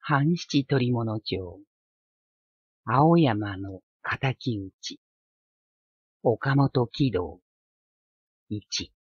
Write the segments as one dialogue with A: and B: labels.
A: 半七捕物町、青山の敵討ち、岡本喜道、一。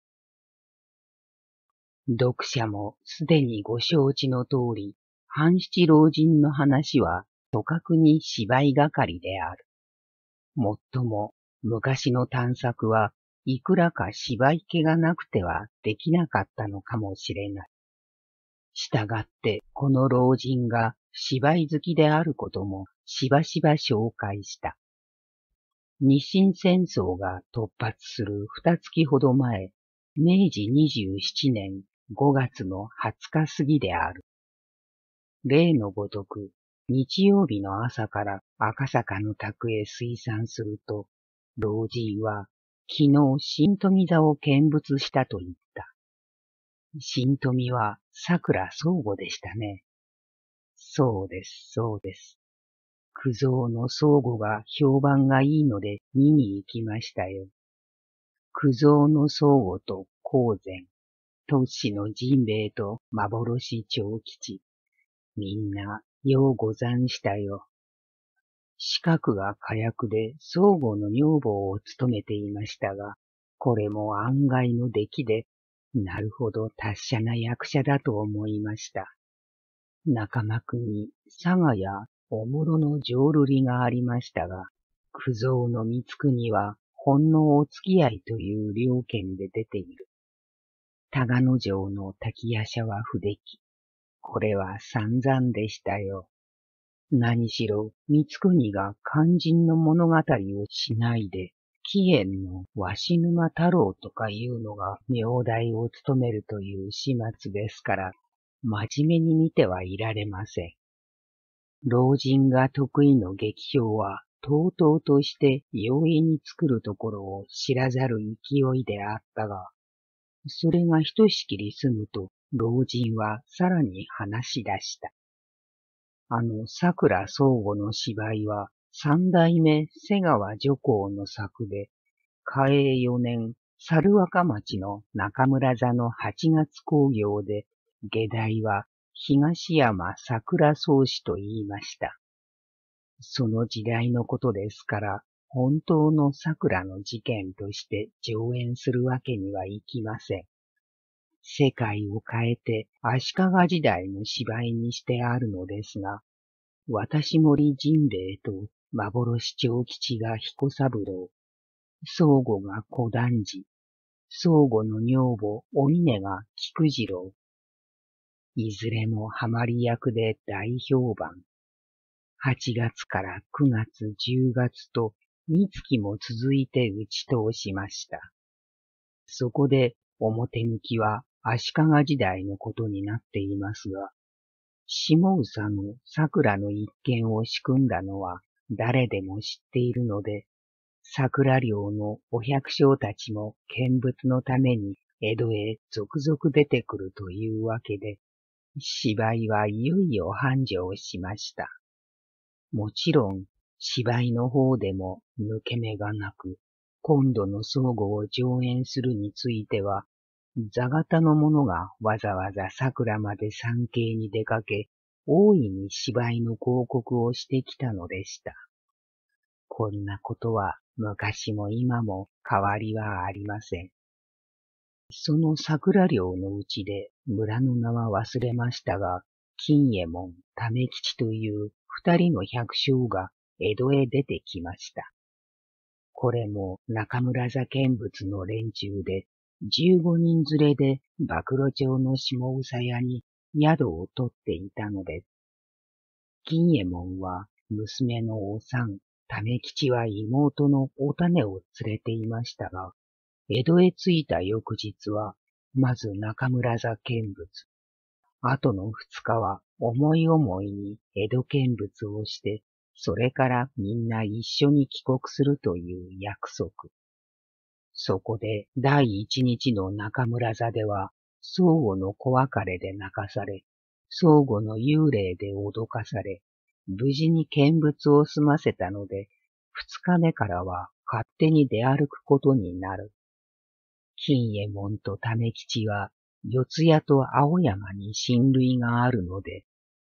A: 読者もすでにご承知の通り、半七老人の話は、とかくに芝居がかりである。もっとも、昔の探索はいくらか芝居気がなくてはできなかったのかもしれない。したがって、この老人が芝居好きであることもしばしば紹介した。日清戦争が突発する2月ほど前、明治27年5月の20日過ぎである。例のごとく、日曜日の朝から赤坂の宅へ推算すると、老人は昨日新富座を見物したと言った。新富は桜相互でしたね。そうです、そうです。九蔵の相互が評判がいいので見に行きましたよ。九蔵の相互と光善、突死の陣兵衛と幻長吉、みんなようござんしたよ。四角が火薬で相互の女房を務めていましたが、これも案外の出来で、なるほど達者な役者だと思いました。仲間国、佐賀やお室の浄瑠璃がありましたが、九蔵の光国はほんのお付き合いという了見で出ている。多賀野城の滝夜叉は不出来。これは散々でしたよ。何しろ、光国が肝心の物語をしないで、貴園の鷲沼太郎とかいうのが名代を務めるという始末ですから、真面目に見てはいられません。老人が得意の劇評は、とうとうとして容易に作るところを知らざる勢いであったが、それがひとしきり済むと、老人はさらに話し出した。桜相互の芝居は、三代目瀬川女工の作で、嘉永4年、猿若町の中村座の8月興行で、下題は東山桜草子と言いました。その時代のことですから、本当の桜の事件として上演するわけにはいきません。世界を変えて足利時代の芝居にしてあるのですが、私森陣兵衛と幻長吉が彦三郎、相互が小団次、相互の女房お峰が菊次郎、いずれもハマり役で大評判。8月から9月、10月と2月も続いて打ち通しました。そこで表向きは足利時代のことになっていますが、下総の桜の一件を仕組んだのは誰でも知っているので、桜寮のお百姓たちも見物のために江戸へ続々出てくるというわけで、芝居はいよいよ繁盛しました。もちろん、芝居の方でも抜け目がなく、今度の相互を上演するについては、座型の者がわざわざ桜まで参詣に出かけ、大いに芝居の広告をしてきたのでした。こんなことは昔も今も変わりはありません。その桜寮のうちで村の名は忘れましたが、金右衛門、為吉という2人の百姓が江戸へ出てきました。これも中村座見物の連中で、15人連れで暴露町の下総屋に宿を取っていたのです。金右衛門は娘のおさん、為吉は妹のお種を連れていましたが、江戸へ着いた翌日は、まず中村座見物。後の2日は思い思いに江戸見物をして、それからみんな一緒に帰国するという約束。そこで第一日の中村座では、相互の小別れで泣かされ、相互の幽霊で脅かされ、無事に見物を済ませたので、2日目からは勝手に出歩くことになる。金右衛門と為吉は、四谷と青山に親類があるので、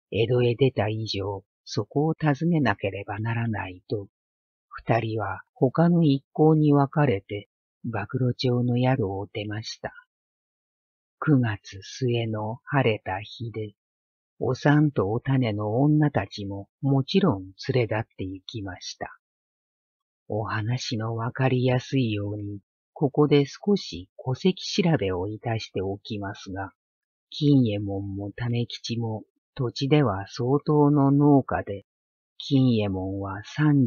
A: 江戸へ出た以上、そこを訪ねなければならないと、二人は他の一行に分かれて、暴露町の宿を出ました。9月末の晴れた日で、お産とお種の女たちももちろん連れ立って行きました。お話のわかりやすいように、ここで少し戸籍調べをいたしておきますが、金右衛門も為吉も土地では相当の農家で、金右衛門は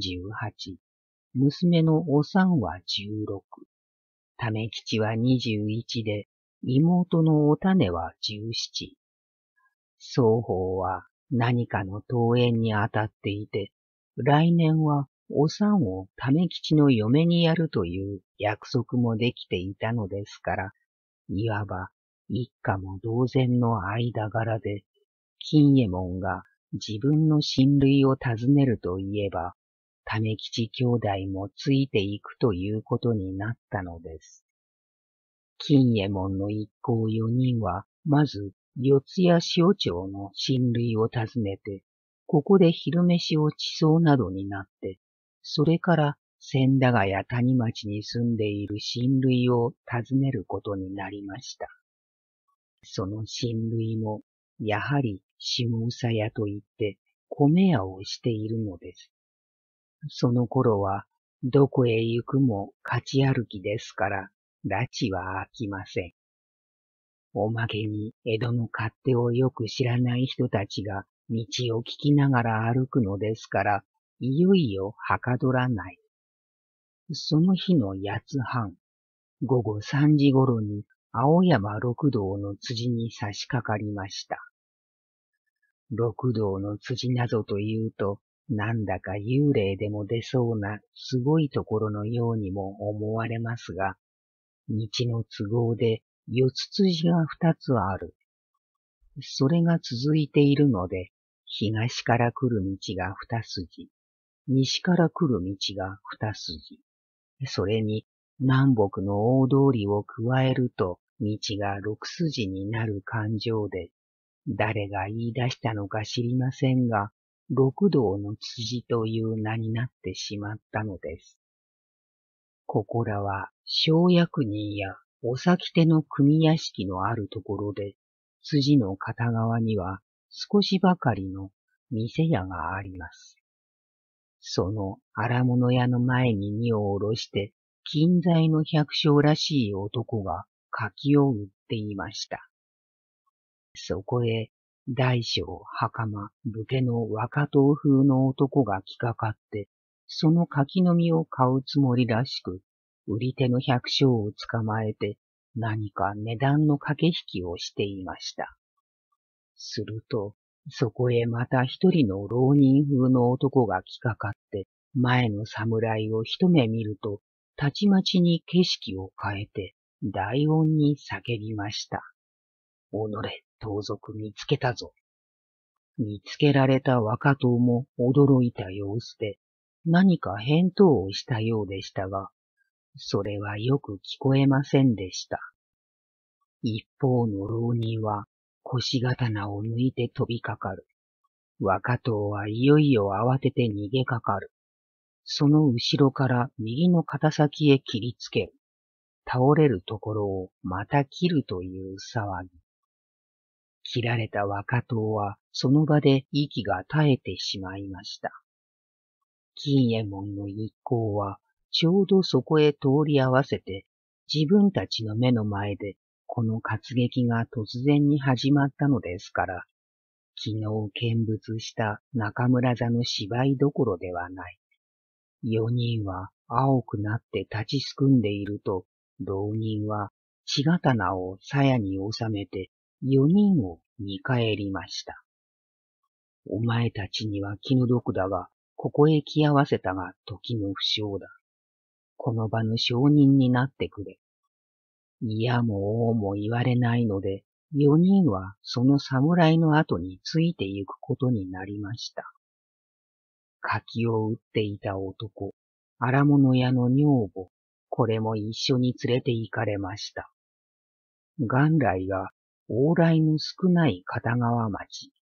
A: 38、娘のお産は16、為吉は21で、妹のお種は17。双方は何かの登園にあたっていて、来年はお産を為吉の嫁にやるという約束もできていたのですから、いわば一家も同然の間柄で、金右衛門が自分の親類を訪ねると言えば、為吉兄弟もついていくということになったのです。金右衛門の一行4人は、まず四谷塩町の親類を訪ねて、ここで昼飯をちそうなどになって、それから千駄ヶ谷谷町に住んでいる親類を訪ねることになりました。その親類も、やはり下総屋といって米屋をしているのです。その頃は、どこへ行くも勝ち歩きですから、拉致は飽きません。おまけに江戸の勝手をよく知らない人たちが道を聞きながら歩くのですから、いよいよはかどらない。その日の八つ半、午後3時ごろに青山六道の辻に差し掛かりました。六道の辻などというと、なんだか幽霊でも出そうなすごいところのようにも思われますが、道の都合で四つ辻が2つある。それが続いているので、東から来る道が2筋、西から来る道が2筋、それに南北の大通りを加えると道が6筋になる勘定で、誰が言い出したのか知りませんが、六道の辻という名になってしまったのです。ここらは生薬人やお先手の組屋敷のあるところで、辻の片側には少しばかりの店屋があります。その荒物屋の前に荷を下ろして、近在の百姓らしい男が柿を売っていました。そこへ大小袴武家の若党風の男が来かかって、その柿の実を買うつもりらしく、売り手の百姓を捕まえて何か値段の駆け引きをしていました。すると、そこへまた一人の浪人風の男が来かかって、前の侍を一目見ると、たちまちに景色を変えて、大音に叫びました。おのれ、盗賊見つけたぞ。見つけられた若党も驚いた様子で、何か返答をしたようでしたが、それはよく聞こえませんでした。一方の浪人は腰刀を抜いて飛びかかる。若党はいよいよ慌てて逃げかかる。その後ろから右の肩先へ切りつける。倒れるところをまた切るという騒ぎ。切られた若党はその場で息が絶えてしまいました。金右衛門の一行はちょうどそこへ通り合わせて、自分たちの目の前でこの活劇が突然に始まったのですから、昨日見物した中村座の芝居どころではない。4人は青くなって立ちすくんでいると、浪人は血刀を鞘に収めて4人を見返りました。お前たちには気の毒だが、ここへ来合わせたが時の不祥だ。この場の証人になってくれ。いやもおうも言われないので、4人はその侍の後について行くことになりました。柿を売っていた男、荒物屋の女房、これも一緒に連れて行かれました。元来が往来の少ない片側町、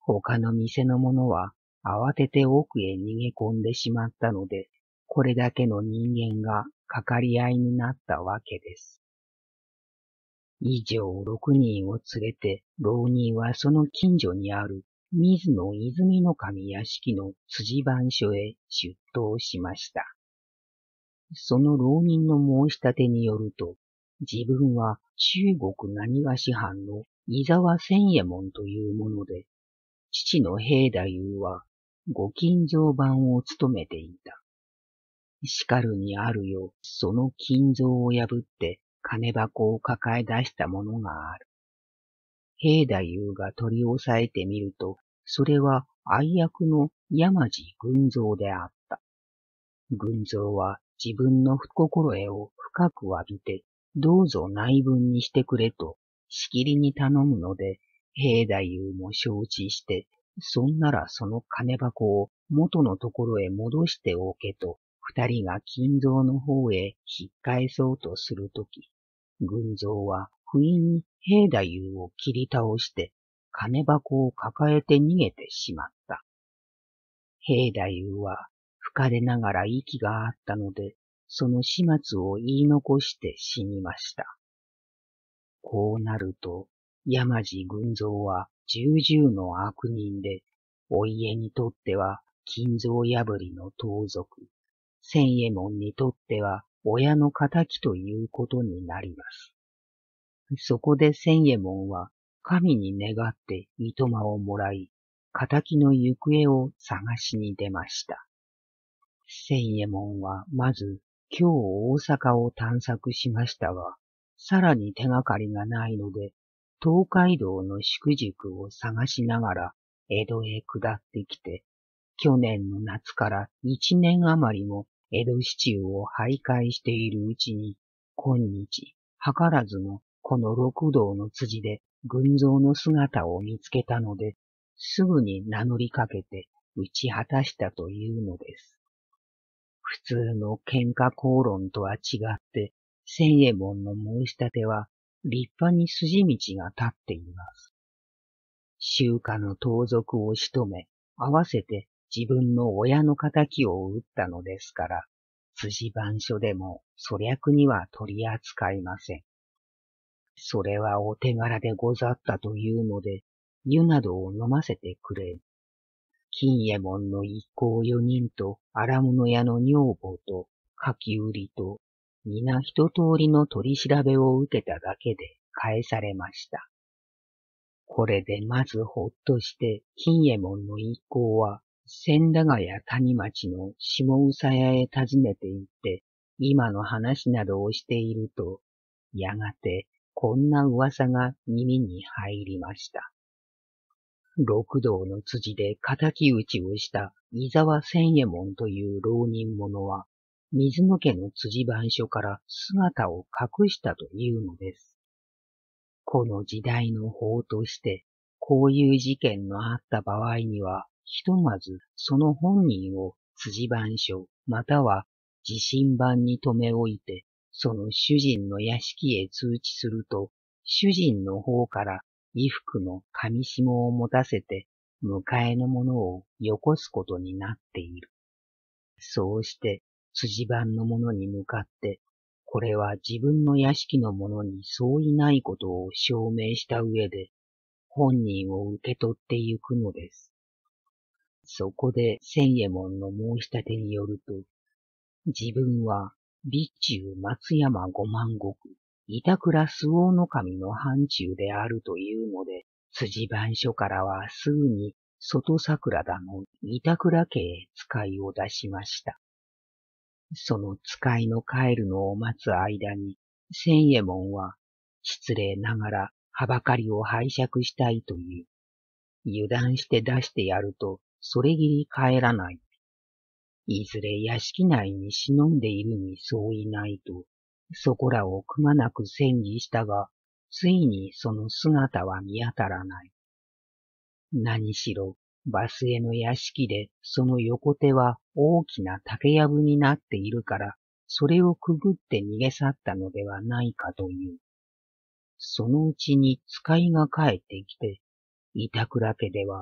A: 他の店の者は慌てて奥へ逃げ込んでしまったので、これだけの人間がかかり合いになったわけです。以上6人を連れて、浪人はその近所にある水野泉の神屋敷の辻番所へ出頭しました。その浪人の申し立てによると、自分は中国何がし藩の伊沢千右衛門というもので、父の平太夫はご金蔵番を務めていた。しかるにあるよ、その金蔵を破って金箱を抱え出したものがある。平太夫が取り押さえてみると、それは愛役の山地群蔵であった。群蔵は自分の不心得を深く詫びて、どうぞ内分にしてくれと、しきりに頼むので、平太夫も承知して、そんならその金箱を元のところへ戻しておけと、二人が金蔵の方へ引っ返そうとするとき、群蔵は不意に平太夫を切り倒して、金箱を抱えて逃げてしまった。平太夫は深手ながら息があったので、その始末を言い残して死にました。こうなると、山地群蔵は重々の悪人で、お家にとっては金蔵破りの盗賊、千右衛門にとっては親の敵ということになります。そこで千右衛門は神に願って糸間をもらい、敵の行方を探しに出ました。千右衛門はまず今日大阪を探索しましたが、さらに手がかりがないので、東海道の宿塾を探しながら江戸へ下ってきて、去年の夏から1年余りも江戸市中を徘徊しているうちに、今日、図らずもこの六道の辻で群蔵の姿を見つけたので、すぐに名乗りかけて打ち果たしたというのです。普通の喧嘩口論とは違って、千右衛門の申し立ては立派に筋道が立っています。宗家の盗賊を仕留め、合わせて自分の親の敵を討ったのですから、辻番所でも粗略には取り扱いません。それはお手柄でござったというので、湯などを飲ませてくれ。金右衛門の一行4人と荒物屋の女房と書き売りと、皆一通りの取り調べを受けただけで返されました。これでまずほっとして金右衛門の一行は千駄ヶ谷谷町の下宇佐屋へ訪ねて行って今の話などをしていると、やがてこんな噂が耳に入りました。六道の辻で敵討ちをした伊沢千右衛門という浪人者は、水野家の辻番所から姿を隠したというのです。この時代の法として、こういう事件のあった場合には、ひとまずその本人を辻番所または自身番に留め置いて、その主人の屋敷へ通知すると、主人の方から衣服の紙紐を持たせて、迎えの者をよこすことになっている。そうして、辻番の者に向かって、これは自分の屋敷の者に相違ないことを証明した上で、本人を受け取ってゆくのです。そこで千右衛門の申し立てによると、自分は備中松山五万石、板倉周防守の範疇であるというので、辻番所からはすぐに外桜田の板倉家へ使いを出しました。その使いの帰るのを待つ間に、千右衛門は失礼ながらはばかりを拝借したいという。油断して出してやると、それぎり帰らない。いずれ屋敷内に忍んでいるに相違ないと、そこらをくまなく戦議したが、ついにその姿は見当たらない。何しろ、バスへの屋敷でその横手は大きな竹やぶになっているから、それをくぐって逃げ去ったのではないかという。そのうちに使いが帰ってきて、板倉家では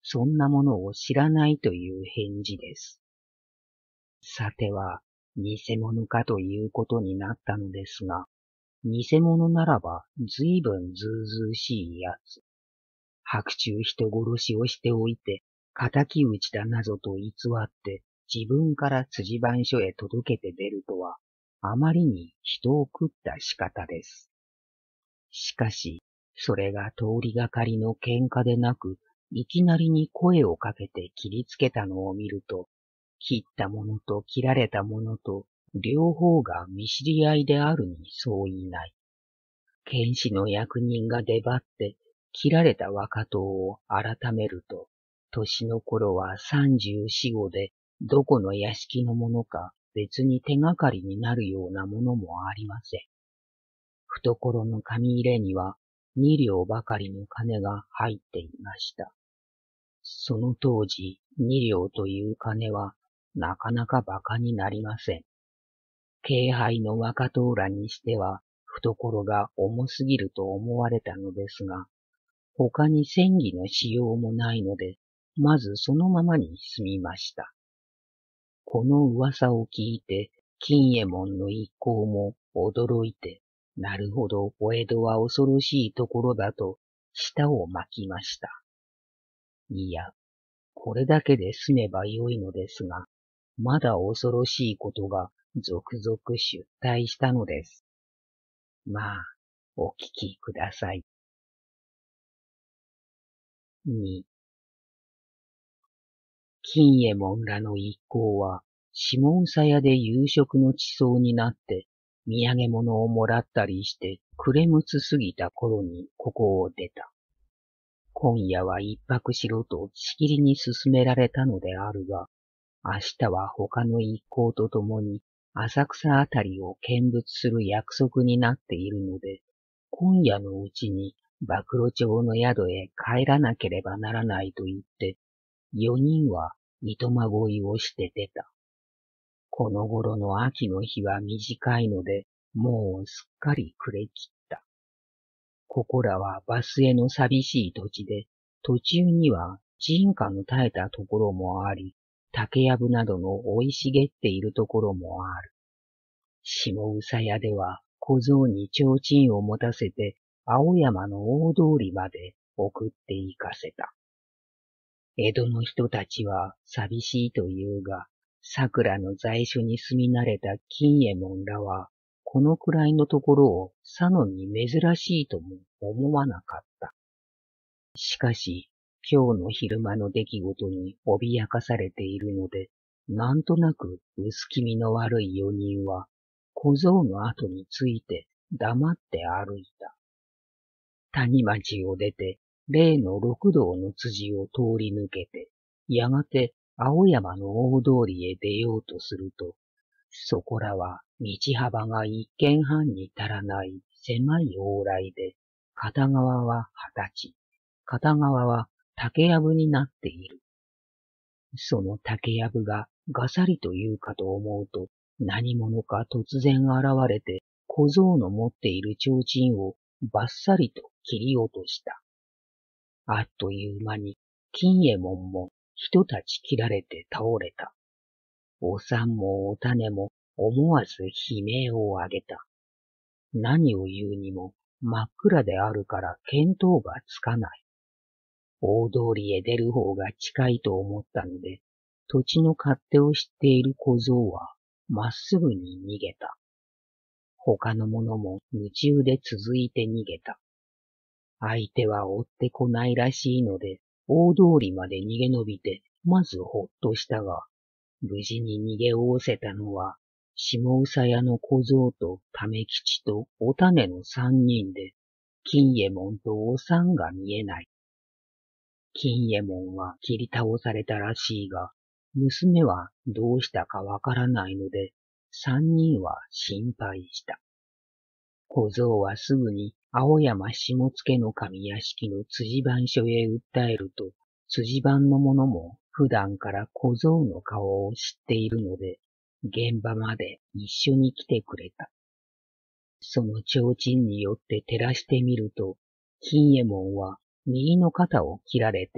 A: そんなものを知らないという返事です。さては、偽物かということになったのですが、偽物ならば随分ずうずうしいやつ。白昼人殺しをしておいて、敵討ちだなどと偽って自分から辻番所へ届けて出るとは、あまりに人を食った仕方です。しかし、それが通りがかりの喧嘩でなく、いきなりに声をかけて切りつけたのを見ると、切ったものと切られたものと、両方が見知り合いであるに相違ない。剣士の役人が出張って、切られた若党を改めると、年の頃は34、5で、どこの屋敷のものか別に手がかりになるようなものもありません。懐の紙入れには2両ばかりの金が入っていました。その当時2両という金はなかなか馬鹿になりません。軽輩の若党らにしては懐が重すぎると思われたのですが、他に戦技のしようもないので、まずそのままに済みました。この噂を聞いて、金右衛門の一行も驚いて、なるほど、お江戸は恐ろしいところだと、舌を巻きました。いや、これだけで済めばよいのですが、まだ恐ろしいことが続々出退したのです。まあ、お聞きください。2、金右衛門らの一行は、下総屋で夕食の地層になって、土産物をもらったりして、暮れむつ過ぎた頃にここを出た。今夜は一泊しろとしきりに勧められたのであるが、明日は他の一行と共に浅草あたりを見物する約束になっているので、今夜のうちに馬喰町の宿へ帰らなければならないと言って、4人は糸まごいをして出た。この頃の秋の日は短いので、もうすっかり暮れ切った。ここらはバスへの寂しい土地で、途中には人家の絶えたところもあり、竹やぶなどの生い茂っているところもある。下総屋では小僧に提灯を持たせて、青山の大通りまで送って行かせた。江戸の人たちは寂しいというが、桜の在所に住み慣れた金右衛門らは、このくらいのところをさのに珍しいとも思わなかった。しかし、今日の昼間の出来事に脅かされているので、なんとなく薄気味の悪い4人は、小僧の後について黙って歩いた。谷町を出て、例の六道の辻を通り抜けて、やがて青山の大通りへ出ようとすると、そこらは道幅が一軒半に足らない狭い往来で、片側は畑地、片側は竹やぶになっている。その竹やぶががさりというかと思うと、何者か突然現れて、小僧の持っている提灯をばっさりと切り落とした。あっという間に、金右衛門も人たち切られて倒れた。おさんもお種も思わず悲鳴を上げた。何を言うにも真っ暗であるから見当がつかない。大通りへ出る方が近いと思ったので、土地の勝手を知っている小僧はまっすぐに逃げた。他の者も夢中で続いて逃げた。相手は追ってこないらしいので、大通りまで逃げ延びて、まずほっとしたが、無事に逃げおおせたのは、下総屋の小僧と為吉とお種の3人で、金右衛門とおさんが見えない。金右衛門は切り倒されたらしいが、娘はどうしたかわからないので、3人は心配した。小僧はすぐに青山下野の上屋敷の辻番所へ訴えると、辻番の者も普段から小僧の顔を知っているので、現場まで一緒に来てくれた。その提灯によって照らしてみると、金右衛門は右の肩を切られて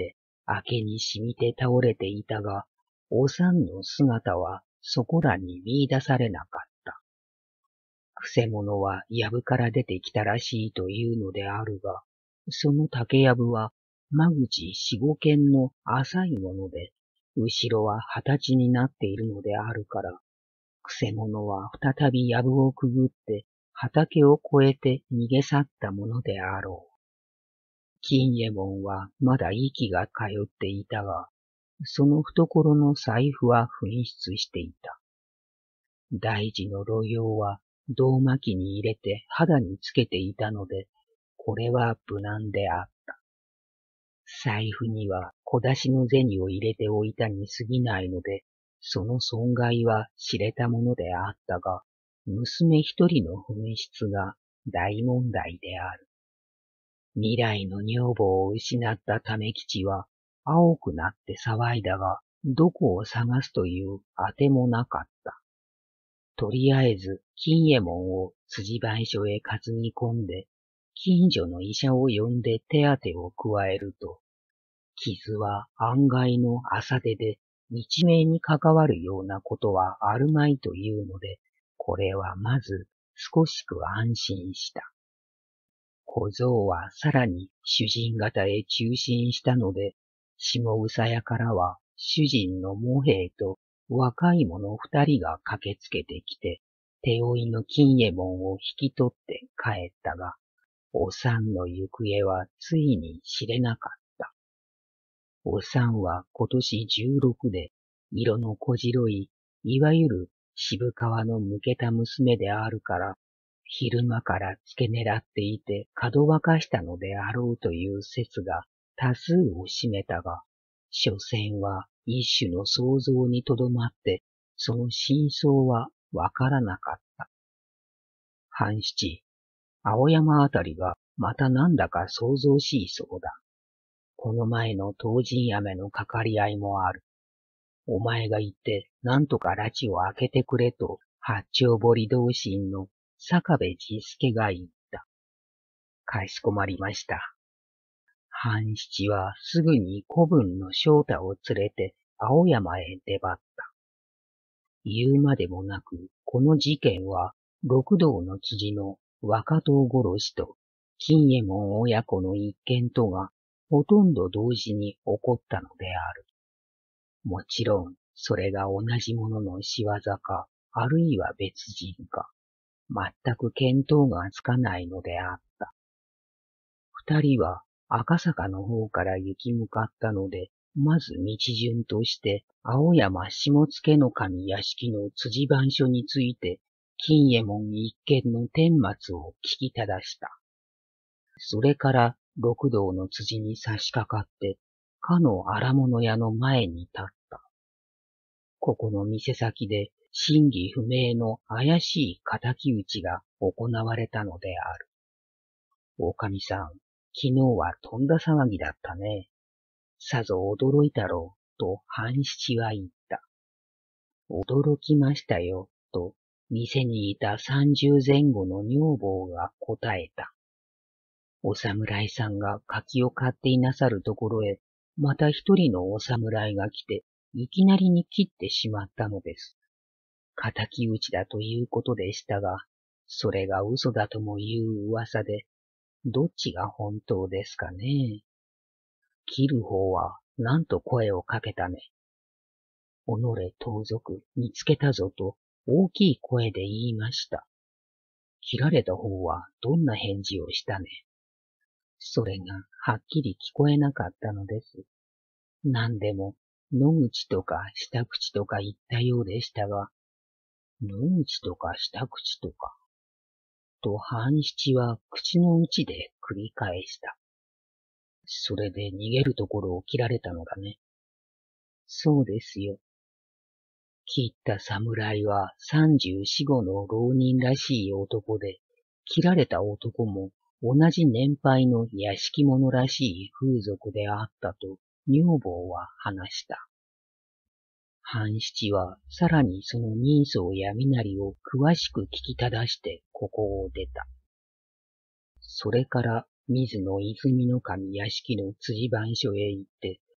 A: 明けに染みて倒れていたが、おさんの姿はそこらに見出されなかった。くせ者は藪から出てきたらしいというのであるが、その竹藪は間口四五間の浅いもので、後ろは二十歳になっているのであるから、くせ者は再び藪をくぐって畑を越えて逃げ去ったものであろう。金右衛門はまだ息が通っていたが、その懐の財布は紛失していた。大事の路用は胴巻きに入れて肌につけていたので、これは無難であった。財布には小出しの銭を入れておいたに過ぎないので、その損害は知れたものであったが、娘一人の紛失が大問題である。未来の女房を失った為吉は、青くなって騒いだが、どこを探すというあてもなかった。とりあえず、金右衛門を辻番所へ担ぎ込んで、近所の医者を呼んで手当てを加えると、傷は案外の浅手で、一命に関わるようなことはあるまいというので、これはまず少しく安心した。小僧はさらに主人方へ中進したので、下草屋からは主人の茂兵衛と若い者二人が駆けつけてきて、手負いの金右衛門を引き取って帰ったが、おさんの行方はついに知れなかった。おさんは今年16で、色の小白い、いわゆる渋皮のむけた娘であるから、昼間から付け狙っていてかどわかしたのであろうという説が多数を占めたが、所詮は一種の想像にとどまって、その真相はわからなかった。半七、青山あたりがまたなんだか想像しいそうだ。この前の東神雨のかかり合いもある。お前が行ってなんとか拉致を開けてくれと八丁堀同心の坂部治助が言った。かしこまりました。半七はすぐに子分の翔太を連れて青山へ出張った。言うまでもなく、この事件は六道の辻の若党殺しと金右衛門親子の一件とがほとんど同時に起こったのである。もちろん、それが同じものの仕業か、あるいは別人か、全く見当がつかないのであった。二人は赤坂の方から行き向かったので、まず道順として青山下野守屋敷の辻番所について、金右衛門一件の顛末を聞きただした。それから六道の辻に差し掛かって、かの荒物屋の前に立った。ここの店先で真偽不明の怪しい敵討ちが行われたのである。おかみさん、昨日はとんだ騒ぎだったね。さぞ驚いたろう、と半七は言った。驚きましたよ、と店にいた30前後の女房が答えた。お侍さんが柿を買っていなさるところへ、また一人のお侍が来て、いきなりに切ってしまったのです。敵討ちだということでしたが、それが嘘だともいう噂で、どっちが本当ですかね。切る方はなんと声をかけたね。おのれ盗賊見つけたぞと大きい声で言いました。切られた方はどんな返事をしたね。それがはっきり聞こえなかったのです。何でも野口とか下口とか言ったようでしたが、野口とか下口とか、と半七は口の内で繰り返した。それで逃げるところを切られたのだね。そうですよ。切った侍は34、5の浪人らしい男で、切られた男も同じ年配の屋敷者らしい風俗であったと女房は話した。半七はさらにその人相や身なりを詳しく聞きただしてここを出た。それから水野泉守屋敷の辻番所へ行って、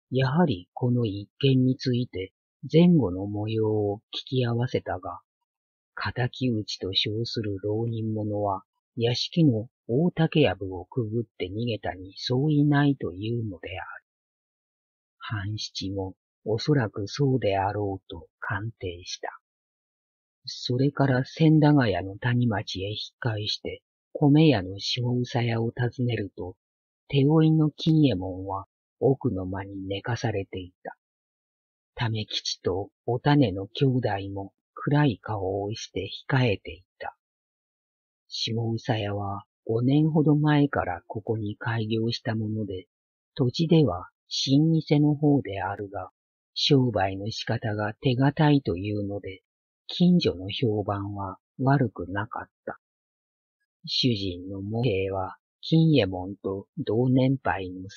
A: やはりこの一件について前後の模様を聞き合わせたが、敵討ちと称する浪人者は屋敷の大竹やぶをくぐって逃げたにそういないというのである。半七もおそらくそうであろうと鑑定した。それから千駄ヶ谷の谷町へ引っ返して米屋の下総屋を訪ねると、手負いの金右衛門は奥の間に寝かされていた。為吉とお種の兄弟も暗い顔をして控えていた。下総屋は5年ほど前からここに開業したもので、土地では新店の方であるが、商売の仕方が手堅いというので、近所の評判は悪くなかった。主人の茂平は金右衛門と同年配の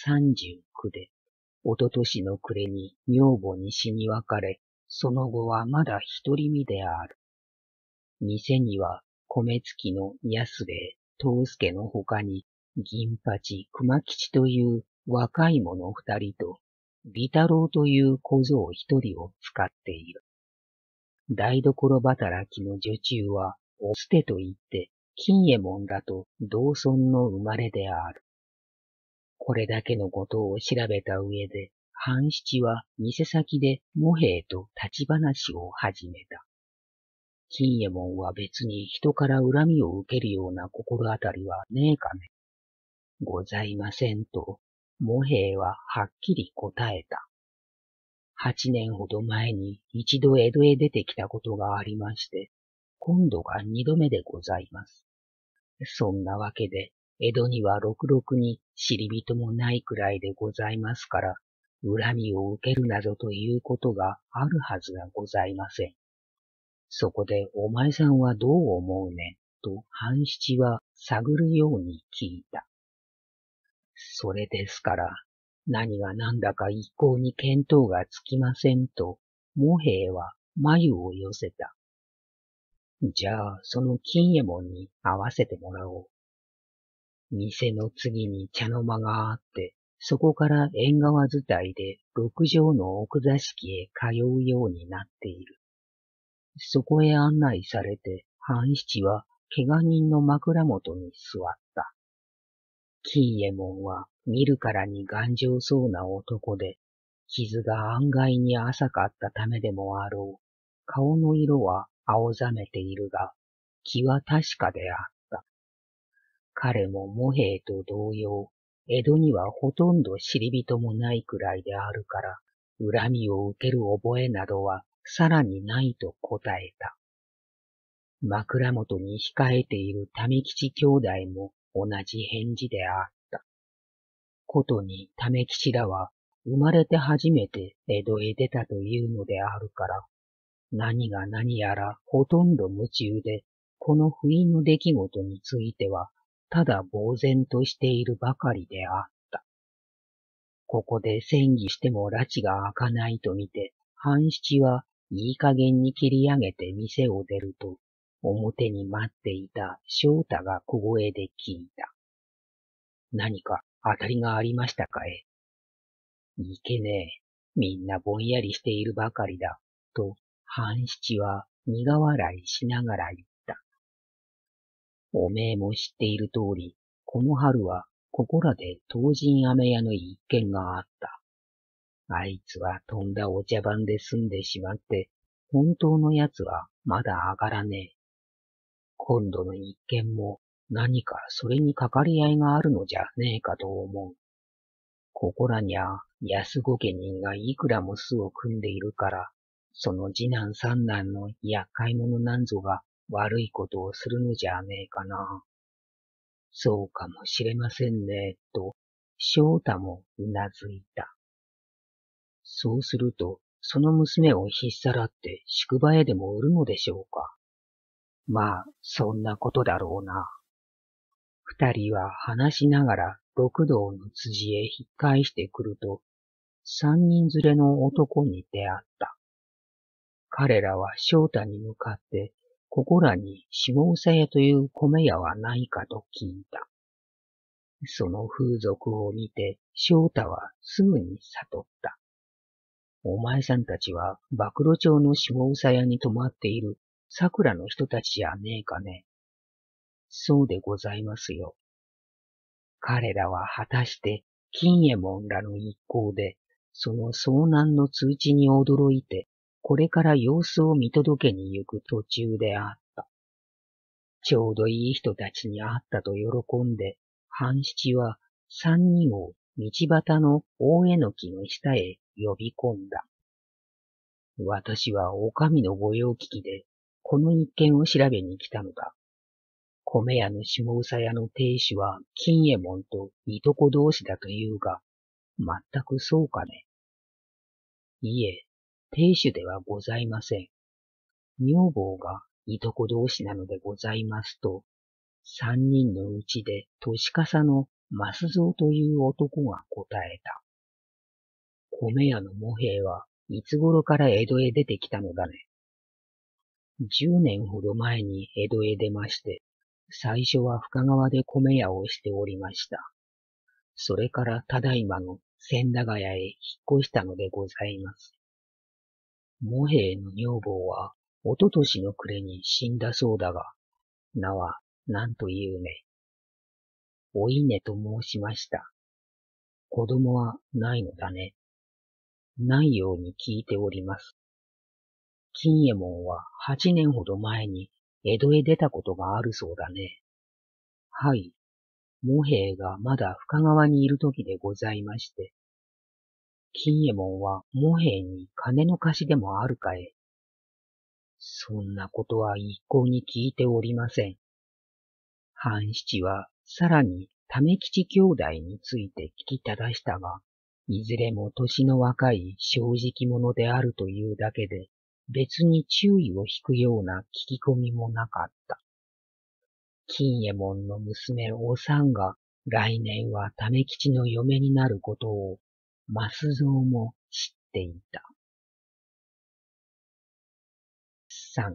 A: 39で、おととしの暮れに女房に死に別れ、その後はまだ独り身である。店には米付きの安兵衛、藤助のほかに、銀八、熊吉という若い者2人と、利太郎という小僧1人を使っている。台所働きの女中は、お捨てと言って、金右衛門らと同村の生まれである。これだけのことを調べた上で、半七は店先で茂平と立ち話を始めた。金右衛門は別に人から恨みを受けるような心当たりはねえかね。ございませんと、茂平ははっきり答えた。8年ほど前に一度江戸へ出てきたことがありまして、今度が2度目でございます。そんなわけで、江戸にはろくろくに知り人もないくらいでございますから、恨みを受けるなどということがあるはずがございません。そこでお前さんはどう思うねと半七は探るように聞いた。それですから、何が何だか一向に見当がつきませんと、茂平は眉を寄せた。じゃあ、その金右衛門に会わせてもらおう。店の次に茶の間があって、そこから縁側伝いで六畳の奥座敷へ通うようになっている。そこへ案内されて、半七は怪我人の枕元に座った。金右衛門は見るからに頑丈そうな男で、傷が案外に浅かったためでもあろう。顔の色は青ざめているが、気は確かであった。彼も茂平と同様、江戸にはほとんど知り人もないくらいであるから、恨みを受ける覚えなどはさらにないと答えた。枕元に控えている為吉兄弟も同じ返事であった。ことに為吉らは生まれて初めて江戸へ出たというのであるから、何が何やらほとんど夢中で、この不意の出来事については、ただ呆然としているばかりであった。ここで詮議しても埒が明かないと見て、半七はいい加減に切り上げて店を出ると、表に待っていた翔太が小声で聞いた。何か当たりがありましたかえ。いけねえ。みんなぼんやりしているばかりだ。と、半七は苦笑いしながら言った。おめえも知っている通り、この春はここらで東神飴屋の一件があった。あいつはとんだお茶番で済んでしまって、本当のやつはまだ上がらねえ。今度の一件も何かそれにかかり合いがあるのじゃねえかと思う。ここらにゃ安御家人がいくらも巣を組んでいるから、その次男三男の厄介者なんぞが悪いことをするのじゃねえかな。そうかもしれませんね、と、翔太もうなずいた。そうすると、その娘を引っさらって宿場へでも売るのでしょうか。まあ、そんなことだろうな。二人は話しながら六道の辻へ引っ返してくると、三人連れの男に出会った。彼らは翔太に向かって、ここらに下総屋という米屋はないかと聞いた。その風俗を見て翔太はすぐに悟った。 お前さんたちは、暴露町の下総屋に泊まっている桜の人たちじゃねえかね。そうでございますよ。彼らは果たして、金右衛門らの一行で、その遭難の通知に驚いて、これから様子を見届けに行く途中であった。ちょうどいい人たちに会ったと喜んで、半七は三人を道端の大えのきの下へ呼び込んだ。私はお上の御用聞きで、この一件を調べに来たのだ。米屋の下総屋の亭主は金右衛門といとこ同士だというが、全くそうかね。いえ、亭主ではございません。女房がいとこ同士なのでございますと、三人のうちで年笠の増蔵という男が答えた。米屋の茂平はいつ頃から江戸へ出てきたのだね。10年ほど前に江戸へ出まして、最初は深川で米屋をしておりました。それからただいまの千駄ヶ谷へ引っ越したのでございます。茂平の女房は一昨年の暮れに死んだそうだが、名は何というね。お稲と申しました。子供はないのだね。ないように聞いております。金右衛門は8年ほど前に江戸へ出たことがあるそうだね。はい。茂平がまだ深川にいる時でございまして。金右衛門は茂平に金の貸しでもあるかえ。そんなことは一向に聞いておりません。半七はさらに為吉兄弟について聞きただしたが、いずれも年の若い正直者であるというだけで、別に注意を引くような聞き込みもなかった。金右衛門の娘おさんが来年は為吉の嫁になることを、増蔵も知っていた。3、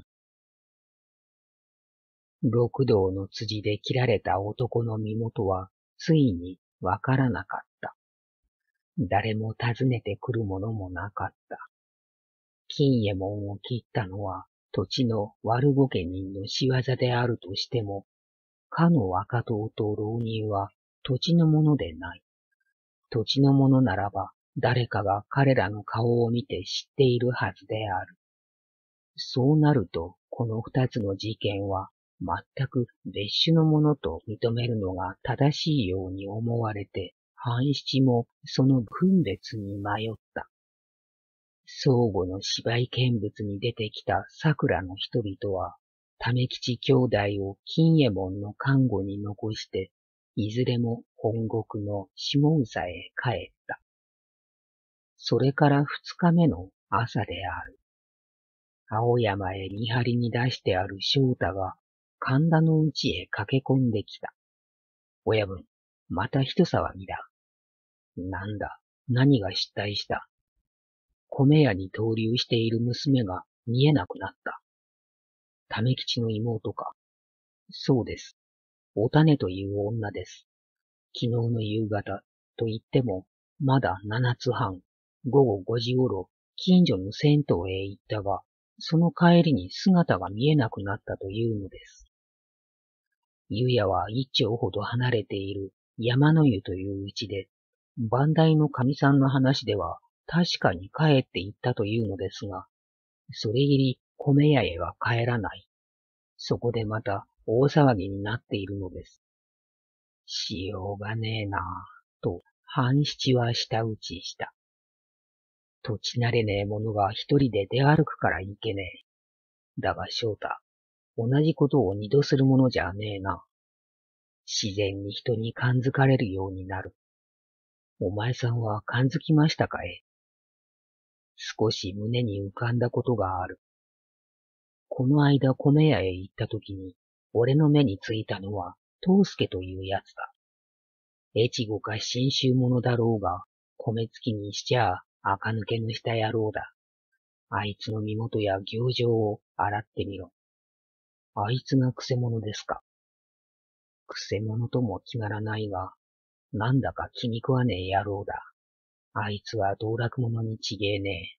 A: 六道の辻で切られた男の身元は、ついにわからなかった。誰も訪ねてくるものもなかった。金右衛門を切ったのは、土地の悪御家人の仕業であるとしても、かの若党と浪人は土地のものでない。土地のものならば、誰かが彼らの顔を見て知っているはずである。そうなると、この二つの事件は、全く別種のものと認めるのが正しいように思われて、半七もその分別に迷った。相互の芝居見物に出てきた桜の人々は、為吉兄弟を金右衛門の看護に残して、いずれも本国の下総へ帰った。それから2日目の朝である。青山へ見張りに出してある翔太が神田の家へ駆け込んできた。親分、また一騒ぎだ。なんだ、何が失態した。米屋に投留している娘が見えなくなった。為吉の妹か。そうです。お種という女です。昨日の夕方と言っても、まだ7つ半、午後5時ごろ、近所の銭湯へ行ったが、その帰りに姿が見えなくなったというのです。湯屋は一丁ほど離れている山の湯という家で、番台の神さんの話では確かに帰って行ったというのですが、それきり米屋へは帰らない。そこでまた大騒ぎになっているのです。しようがねえなぁ、と半七は舌打ちした。土地慣れねえ者が一人で出歩くからいけねえ。だが翔太、同じことを二度するものじゃねえな。自然に人に感づかれるようになる。お前さんは感づきましたかえ？少し胸に浮かんだことがある。この間米屋へ行った時に、俺の目についたのは、藤助というやつだ。越後か新州者だろうが、米付きにしちゃ垢抜けのした野郎だ。あいつの身元や行状を洗ってみろ。あいつがくせ者ですか。くせ者とも決まらないが、なんだか気に食わねえ野郎だ。あいつは道楽者に違えねえ。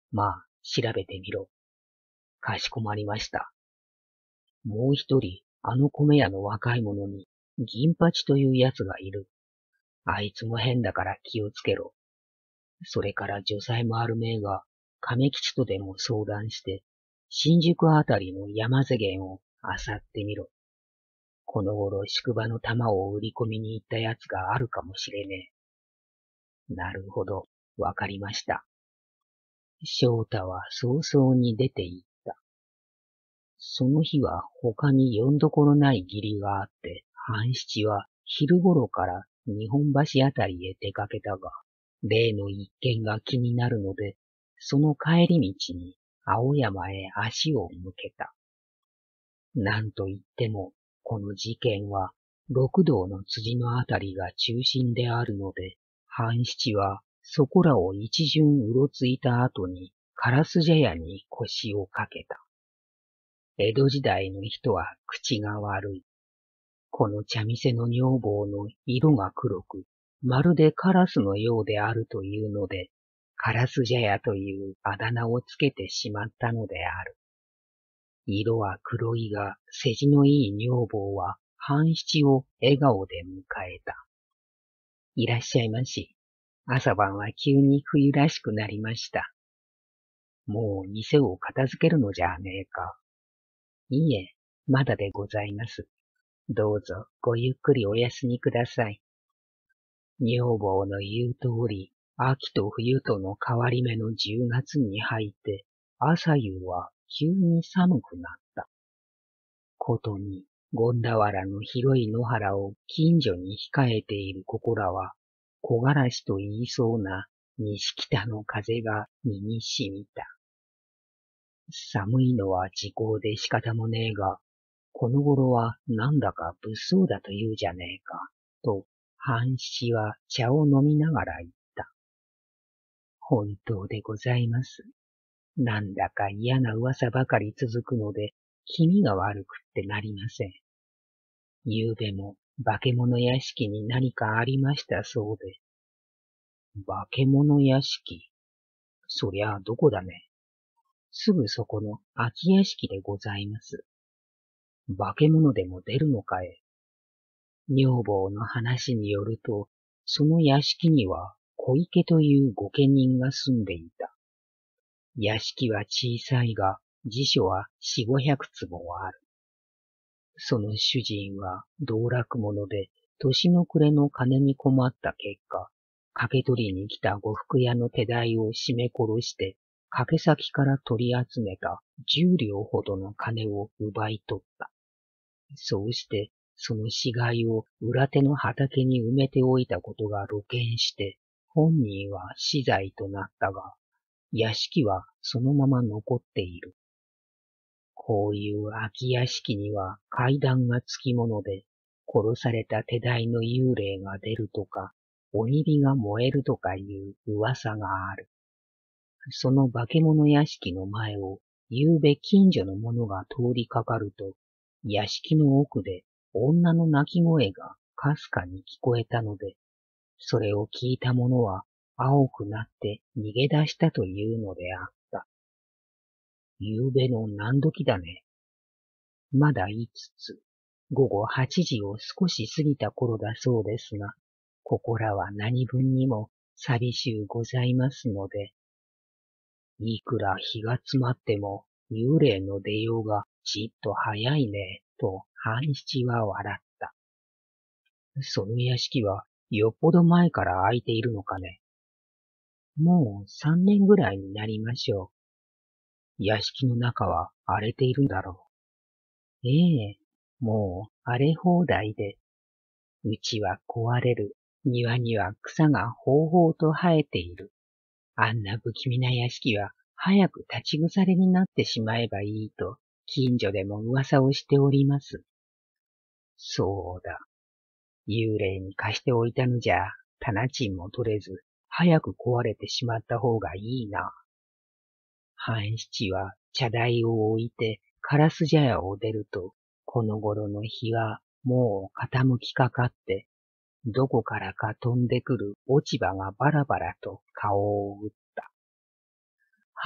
A: まあ、調べてみろ。かしこまりました。もう一人、あの米屋の若い者に、銀八という奴がいる。あいつも変だから気をつけろ。それから女才もあるめえが、亀吉とでも相談して、新宿あたりの山瀬源を漁ってみろ。この頃宿場の玉を売り込みに行った奴があるかもしれねえ。なるほど、わかりました。翔太は早々に出て行った。その日は他によんどころない義理があって、半七は昼頃から日本橋あたりへ出かけたが、例の一件が気になるので、その帰り道に青山へ足を向けた。なんといっても、この事件は六道の辻のあたりが中心であるので、半七はそこらを一巡うろついた後に烏茶屋に腰をかけた。江戸時代の人は口が悪い。この茶店の女房の色が黒く、まるでカラスのようであるというので、烏茶屋というあだ名をつけてしまったのである。色は黒いが、世辞のいい女房は半七を笑顔で迎えた。いらっしゃいまし。朝晩は急に冬らしくなりました。もう店を片付けるのじゃねえか。いいえ、まだでございます。どうぞごゆっくりお休みください。女房の言う通り、秋と冬との変わり目の10月に入って、朝夕は急に寒くなった。ことに、権田原の広い野原を近所に控えているここらは、木枯らしと言いそうな西北の風が身に染みた。寒いのは時効で仕方もねえが、この頃はなんだか物騒だと言うじゃねえか、と、半七は茶を飲みながら言った。本当でございます。なんだか嫌な噂ばかり続くので、気味が悪くってなりません。昨べも化け物屋敷に何かありましたそうで。化け物屋敷？そりゃどこだね。すぐそこの空き屋敷でございます。化け物でも出るのかえ。女房の話によると、その屋敷には小池という御家人が住んでいた。屋敷は小さいが、寺所は4、500坪ある。その主人は道楽者で、年の暮れの金に困った結果、掛け取りに来た呉服屋の手代を絞め殺して、掛け先から取り集めた10両ほどの金を奪い取った。そうして、その死骸を裏手の畑に埋めておいたことが露見して、本人は死罪となったが、屋敷はそのまま残っている。こういう空き屋敷には階段がつきもので、殺された手代の幽霊が出るとか、鬼火が燃えるとかいう噂がある。その化け物屋敷の前を、夕べ近所の者が通りかかると、屋敷の奥で女の泣き声がかすかに聞こえたので、それを聞いた者は青くなって逃げ出したというのであった。夕べの何時だね。まだ言いつつ、午後8時を少し過ぎた頃だそうですが、ここらは何分にも寂しゅうございますので、いくら日が詰まっても幽霊の出ようがちっと早いね、と半七は笑った。その屋敷はよっぽど前から空いているのかね。もう3年ぐらいになりましょう。屋敷の中は荒れているんだろう。ええ、もう荒れ放題で、うちは壊れる。庭には草がほうほうと生えている。あんな不気味な屋敷は早く立ち腐れになってしまえばいいと、近所でも噂をしております。そうだ。幽霊に貸しておいたのじゃ、店賃も取れず、早く壊れてしまった方がいいな。半七は茶台を置いて烏茶屋を出ると、この頃の日はもう傾きかかって、どこからか飛んでくる落ち葉がバラバラと顔を打った。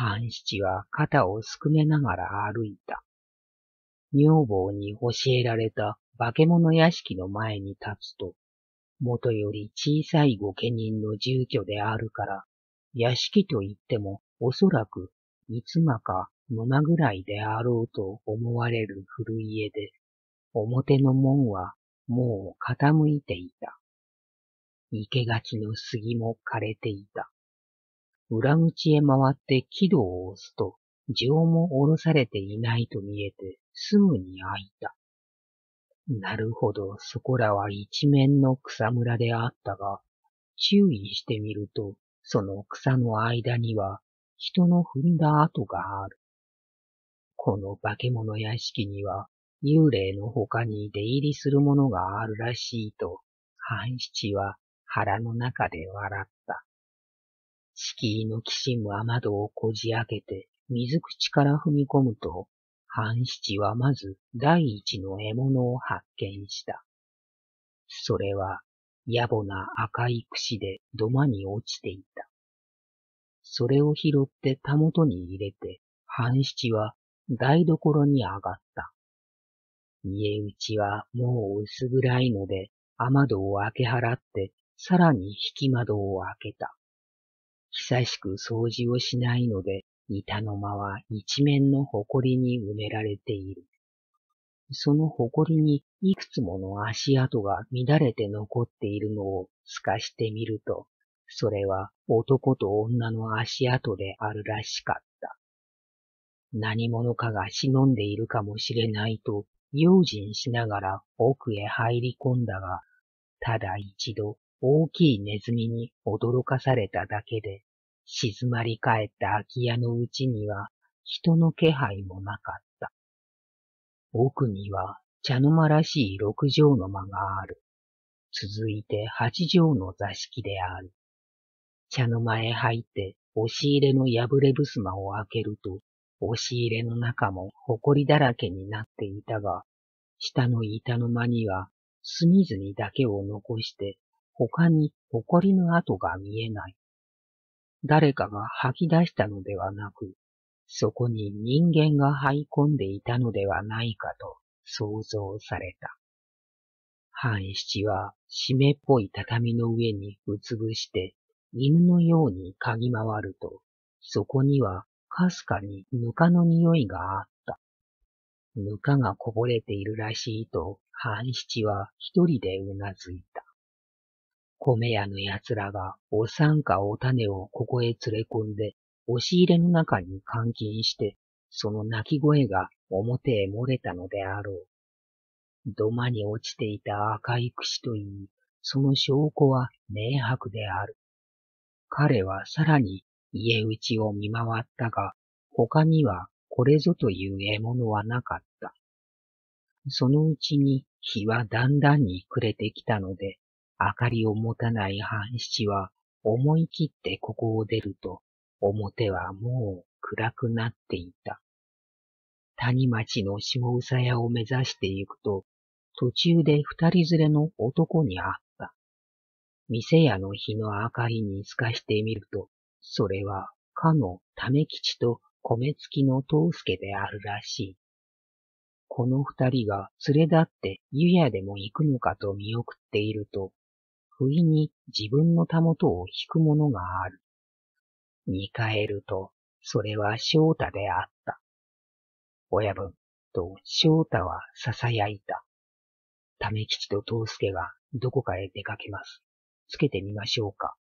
A: 半七は肩をすくめながら歩いた。女房に教えられた化け物屋敷の前に立つと、もとより小さい御家人の住居であるから、屋敷といってもおそらくいつまか沼ぐらいであろうと思われる古家で、表の門はもう傾いていた。生垣の杉も枯れていた。裏口へ回って木戸を押すと、錠も下ろされていないと見えてすぐに開いた。なるほど、そこらは一面の草むらであったが、注意してみると、その草の間には人の踏んだ跡がある。この化け物屋敷には幽霊の他に出入りするものがあるらしいと、半七は腹の中で笑った。敷居のきしむ雨戸をこじ開けて水口から踏み込むと、半七はまず第一の獲物を発見した。それは野暮な赤い櫛で土間に落ちていた。それを拾ってたもとに入れて、半七は台所に上がった。家内はもう薄暗いので、雨戸を開け払って、さらに引き窓を開けた。久しく掃除をしないので、板の間は一面の埃に埋められている。その埃にいくつもの足跡が乱れて残っているのを透かしてみると、それは男と女の足跡であるらしかった。何者かが忍んでいるかもしれないと用心しながら奥へ入り込んだが、ただ一度大きいネズミに驚かされただけで、静まり返った空き家のうちには人の気配もなかった。奥には茶の間らしい六畳の間がある。続いて八畳の座敷である。茶の間へ入って押し入れの破れ襖を開けると、押し入れの中も埃だらけになっていたが、下の板の間には隅々だけを残して他に埃の跡が見えない。誰かが吐き出したのではなく、そこに人間が這い込んでいたのではないかと想像された。半七は湿っぽい畳の上にうつぶして犬のように嗅ぎ回ると、そこにはかすかにぬかの匂いがあった。ぬかがこぼれているらしいと半七は一人でうなずいた。米屋の奴らがお産かお種をここへ連れ込んで押し入れの中に監禁して、その鳴き声が表へ漏れたのであろう。土間に落ちていた赤い櫛といい、その証拠は明白である。彼はさらに家内を見回ったが、他にはこれぞという獲物はなかった。そのうちに日はだんだんに暮れてきたので、明かりを持たない半七は思い切ってここを出ると、表はもう暗くなっていた。谷町の下総屋を目指して行くと、途中で二人連れの男に会った。店屋の火の明かりに透かしてみると、それはかの為吉と米付きの藤助であるらしい。この二人が連れ立って湯屋でも行くのかと見送っていると、不意に自分のたもとを引くものがある。見返ると、それは翔太であった。親分、と翔太は囁いた。為吉と藤助がどこかへ出かけます。つけてみましょうか。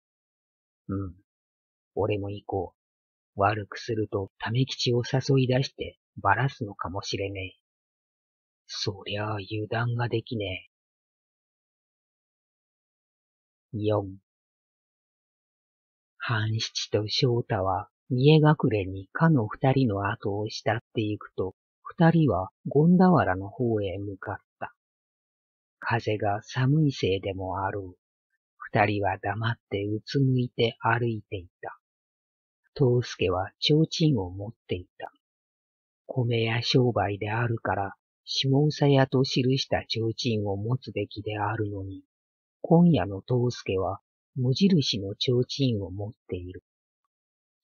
A: 俺も行こう。悪くすると為吉を誘い出してばらすのかもしれねえ。そりゃあ油断ができねえ。4半七と翔太は見え隠れにかの二人の後を慕っていくと、二人は権田原の方へ向かった。風が寒いせいでもあろう。二人は黙ってうつむいて歩いていた。藤助は提灯を持っていた。米屋商売であるから、下総屋と記した提灯を持つべきであるのに、今夜の藤助は無印の提灯を持っている。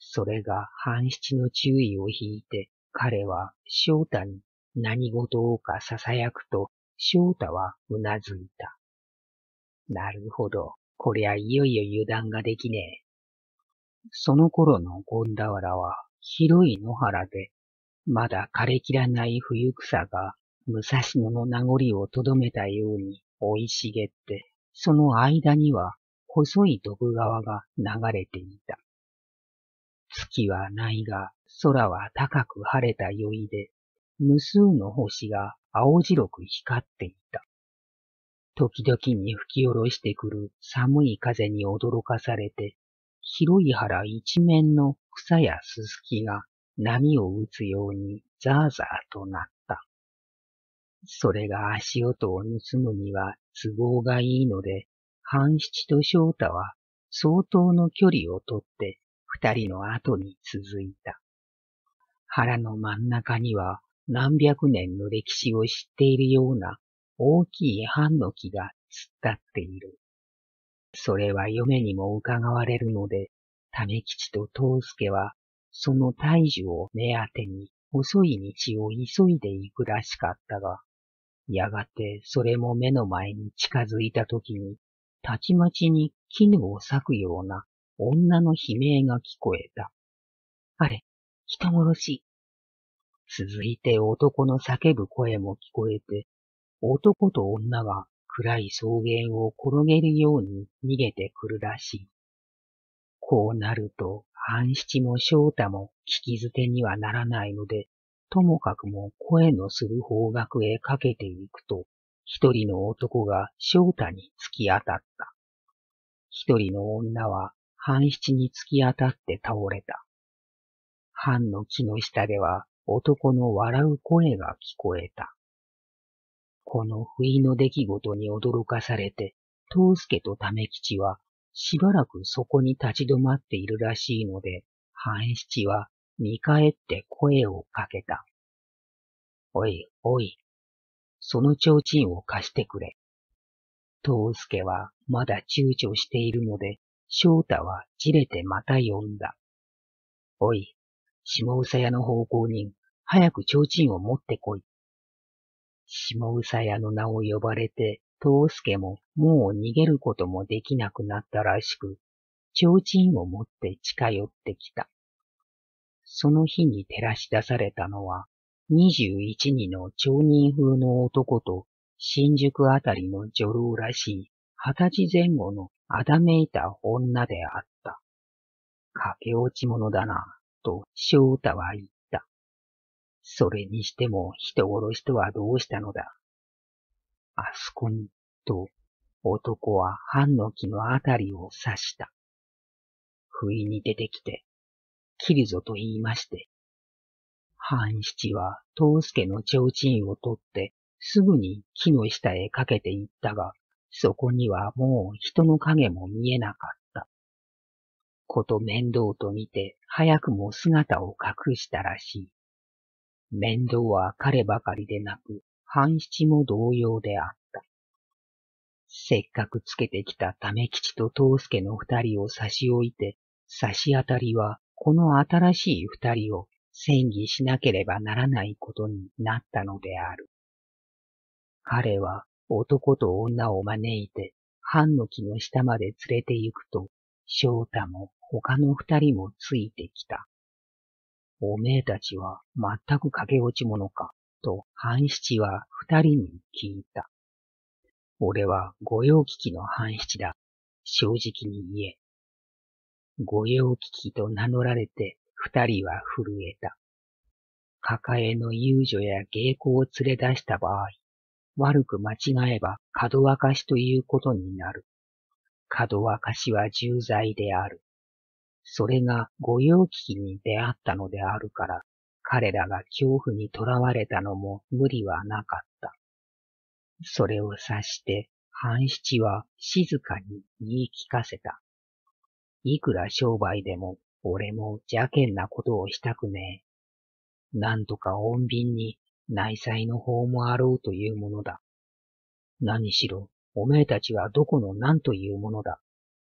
A: それが半七の注意を引いて、彼は翔太に何事をか囁くと、翔太はうなずいた。なるほど、こりゃいよいよ油断ができねえ。その頃の権田原は広い野原で、まだ枯れきらない冬草が武蔵野の名残をとどめたように生い茂って、その間には細い徳川が流れていた。月はないが、空は高く晴れた宵で、無数の星が青白く光っていた。時々に吹き下ろしてくる寒い風に驚かされて、広い原一面の草やすすきが波を打つようにザーザーとなった。それが足音を盗むには都合がいいので、半七と翔太は相当の距離をとって二人の後に続いた。原の真ん中には何百年の歴史を知っているような大きい藩の木が突っ立っている。それは嫁にも伺われるので、為吉と藤助はその大樹を目当てに細い道を急いで行くらしかったが、やがてそれも目の前に近づいたときに、たちまちに絹を裂くような女の悲鳴が聞こえた。あれ、人殺し。続いて男の叫ぶ声も聞こえて、男と女が暗い草原を転げるように逃げてくるらしい。こうなると、半七も翔太も聞き捨てにはならないので、ともかくも声のする方角へかけていくと、一人の男が翔太に突き当たった。一人の女は半七に突き当たって倒れた。藩の木の下では男の笑う声が聞こえた。この不意の出来事に驚かされて、藤助と為吉はしばらくそこに立ち止まっているらしいので、半七は見返って声をかけた。おい、おい、その提灯を貸してくれ。藤助はまだ躊躇しているので、翔太はじれてまた呼んだ。おい、下総屋の奉公人、早く提灯を持ってこい。下総屋の名を呼ばれて、藤助ももう逃げることもできなくなったらしく、提灯を持って近寄ってきた。その日に照らし出されたのは、21人の町人風の男と、新宿あたりの女郎らしい20歳前後のあだめいた女であった。駆け落ち者だな、と翔太は言った。それにしても人殺しとはどうしたのだ。あそこに、と男は藩の木のあたりを指した。不意に出てきて、切るぞと言いまして。半七は藤助の提灯を取ってすぐに木の下へかけて行ったが、そこにはもう人の影も見えなかった。こと面倒と見て早くも姿を隠したらしい。面倒は彼ばかりでなく、半七も同様であった。せっかくつけてきた為吉と藤助の二人を差し置いて、差し当たりはこの新しい二人を戦議しなければならないことになったのである。彼は男と女を招いて藩の木の下まで連れて行くと、翔太も他の二人もついてきた。おめえたちは全く駆け落ち者か、と半七は二人に聞いた。俺は御用聞きの半七だ。正直に言え。御用聞きと名乗られて二人は震えた。抱えの遊女や芸妓を連れ出した場合、悪く間違えば門沸かしということになる。門沸かしは重罪である。それが御用聞きに出会ったのであるから、彼らが恐怖にとらわれたのも無理はなかった。それを察して半七は静かに言い聞かせた。いくら商売でも俺も邪険なことをしたくねえ。なんとか穏便に内妻の方もあろうというものだ。何しろおめえたちはどこの何というものだ。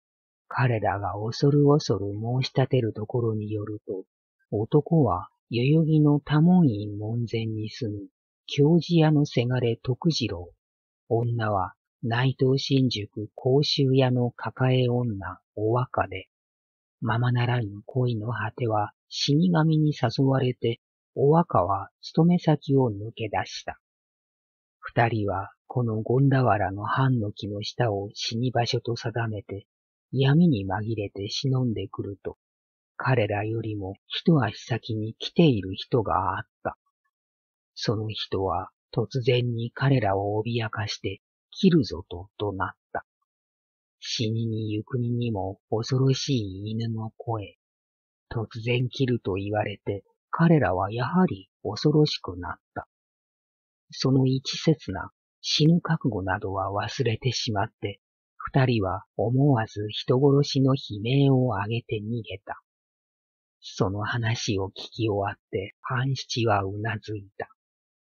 A: 彼らが恐る恐る申し立てるところによると、男は代々木の多門院門前に住む教授屋のせがれ徳次郎、女は内藤新宿甲州屋の抱え女お若で、ままならぬ恋の果ては死神に誘われて、お若は勤め先を抜け出した。二人はこの権田原の藩の木の下を死に場所と定めて、闇に紛れて忍んでくると、彼らよりも一足先に来ている人があった。その人は突然に彼らを脅かして切るぞと怒鳴った。死にに行くににも恐ろしい犬の声。突然切ると言われて彼らはやはり恐ろしくなった。その一刹那、死ぬ覚悟などは忘れてしまって、二人は思わず人殺しの悲鳴を上げて逃げた。その話を聞き終わって半七はうなずいた。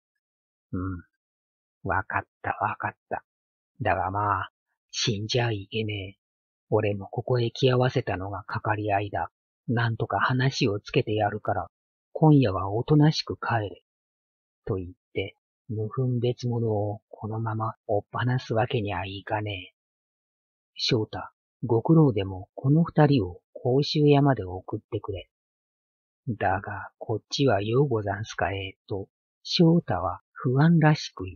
A: わかったわかった。だがまあ、死んじゃいけねえ。俺もここへ来合わせたのがかかり合いだ。なんとか話をつけてやるから、今夜はおとなしく帰れ。と言って、無分別物をこのまま追っ放すわけにはいかねえ。翔太、ご苦労でもこの二人を甲州屋まで送ってくれ。だが、こっちはようござんすかと、翔太は不安らしく言った。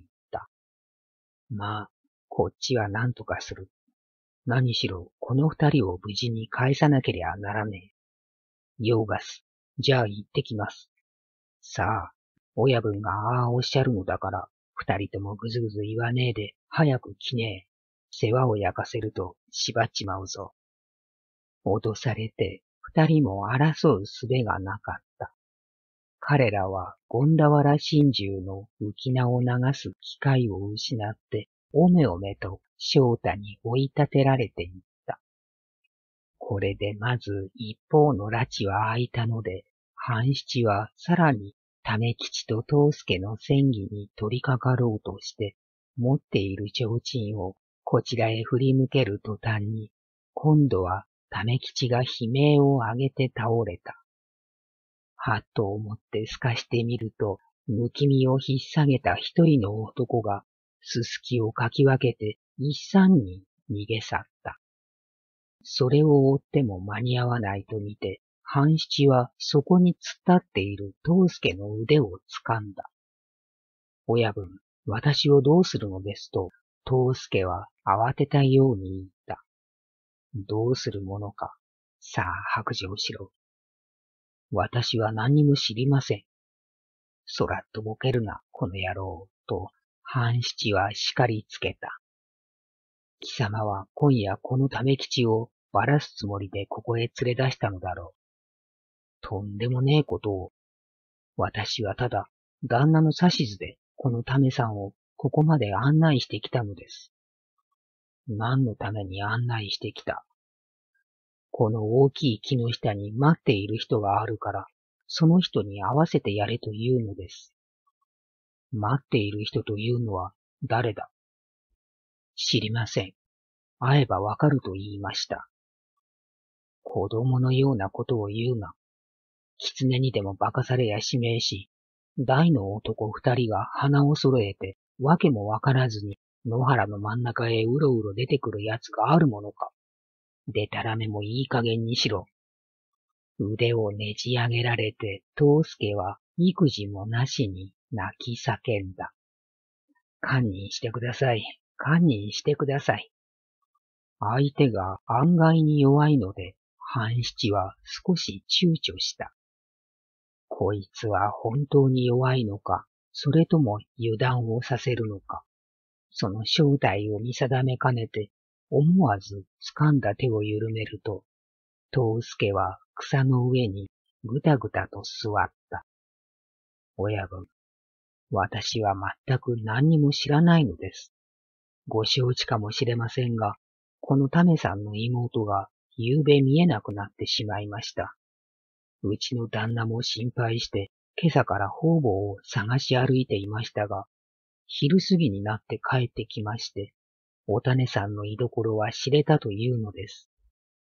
A: まあ、こっちは何とかする。何しろ、この二人を無事に返さなけりゃならねえ。ヨーガス、じゃあ行ってきます。さあ、親分がああおっしゃるのだから、二人ともぐずぐず言わねえで、早く来ねえ。世話を焼かせると縛っちまうぞ。脅されて、二人も争う術がなかった。彼らは権田原心中の浮名を流す機会を失って、おめおめと翔太に追い立てられていった。これでまず一方の拉致は開いたので、半七はさらに為吉と藤助の戦議に取り掛かろうとして、持っている提灯をこちらへ振り向ける途端に、今度は為吉が悲鳴を上げて倒れた。はっと思って透かしてみると、抜き身を引っ提げた一人の男が、すすきをかき分けて一三に逃げ去った。それを追っても間に合わないと見て、半七はそこに突っ立っている藤助の腕を掴んだ。親分、私をどうするのですと、藤助は慌てたように言った。どうするものか。さあ白状しろ。私は何にも知りません。そらっとぼけるな、この野郎、と、半七は叱りつけた。貴様は今夜この為吉をばらすつもりでここへ連れ出したのだろう。とんでもねえことを。私はただ、旦那の指図でこの為さんをここまで案内してきたのです。何のために案内してきた？この大きい木の下に待っている人があるから、その人に会わせてやれというのです。待っている人というのは誰だ？知りません。会えばわかると言いました。子供のようなことを言うな。狐にでも化かされやしめえし、大の男二人が鼻を揃えて、わけもわからずに野原の真ん中へうろうろ出てくるやつがあるものか。でたらめもいい加減にしろ。腕をねじ上げられて、藤助は育児もなしに泣き叫んだ。堪忍してください。堪忍してください。相手が案外に弱いので、半七は少し躊躇した。こいつは本当に弱いのか、それとも油断をさせるのか。その正体を見定めかねて、思わず掴んだ手を緩めると、藤助は草の上にぐたぐたと座った。親分、私は全く何にも知らないのです。ご承知かもしれませんが、この為さんの妹が夕べ見えなくなってしまいました。うちの旦那も心配して、今朝から方々を探し歩いていましたが、昼過ぎになって帰ってきまして、お種さんの居所は知れたというのです。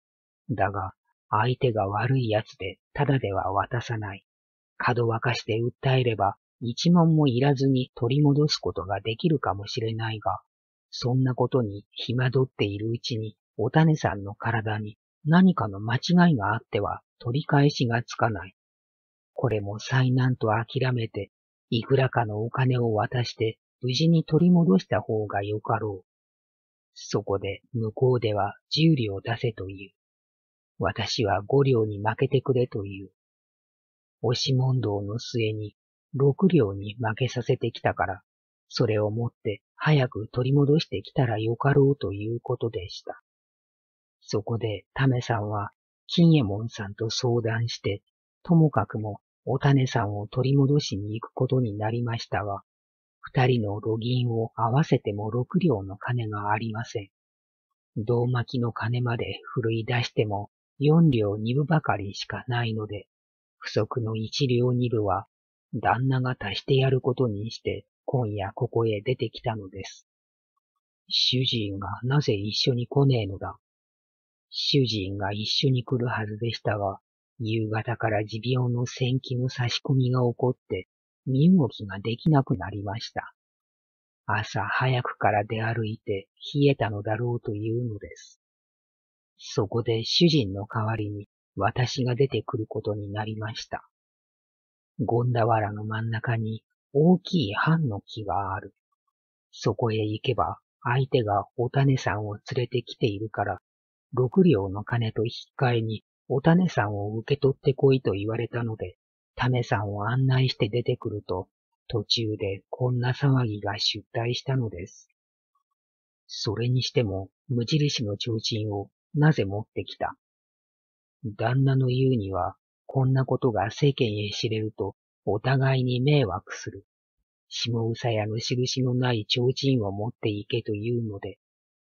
A: だが、相手が悪い奴でただでは渡さない。かどわかして訴えれば、一文もいらずに取り戻すことができるかもしれないが、そんなことに暇取っているうちに、お種さんの体に何かの間違いがあっては取り返しがつかない。これも災難と諦めて、いくらかのお金を渡して無事に取り戻した方がよかろう。そこで向こうでは10両出せという。私は5両に負けてくれという。押し問答の末に6両に負けさせてきたから、それをもって早く取り戻してきたらよかろうということでした。そこで為さんは金右衛門さんと相談して、ともかくもお種さんを取り戻しに行くことになりましたが、2人の路銀を合わせても6両の金がありません。胴巻きの金まで振るい出しても4両2分ばかりしかないので、不足の1両2分は旦那が足してやることにして今夜ここへ出てきたのです。主人がなぜ一緒に来ねえのだ。主人が一緒に来るはずでしたが、夕方から持病の戦気の差し込みが起こって、身動きができなくなりました。朝早くから出歩いて冷えたのだろうというのです。そこで主人の代わりに私が出てくることになりました。権田原の真ん中に大きい藩の木がある。そこへ行けば相手がお種さんを連れてきているから、6両の金と引き換えにお種さんを受け取ってこいと言われたので、為さんを案内して出てくると、途中でこんな騒ぎが出退したのです。それにしても無印の提灯をなぜ持ってきた。旦那の言うには、こんなことが世間へ知れるとお互いに迷惑する。下うさやの印のない提灯を持っていけというので。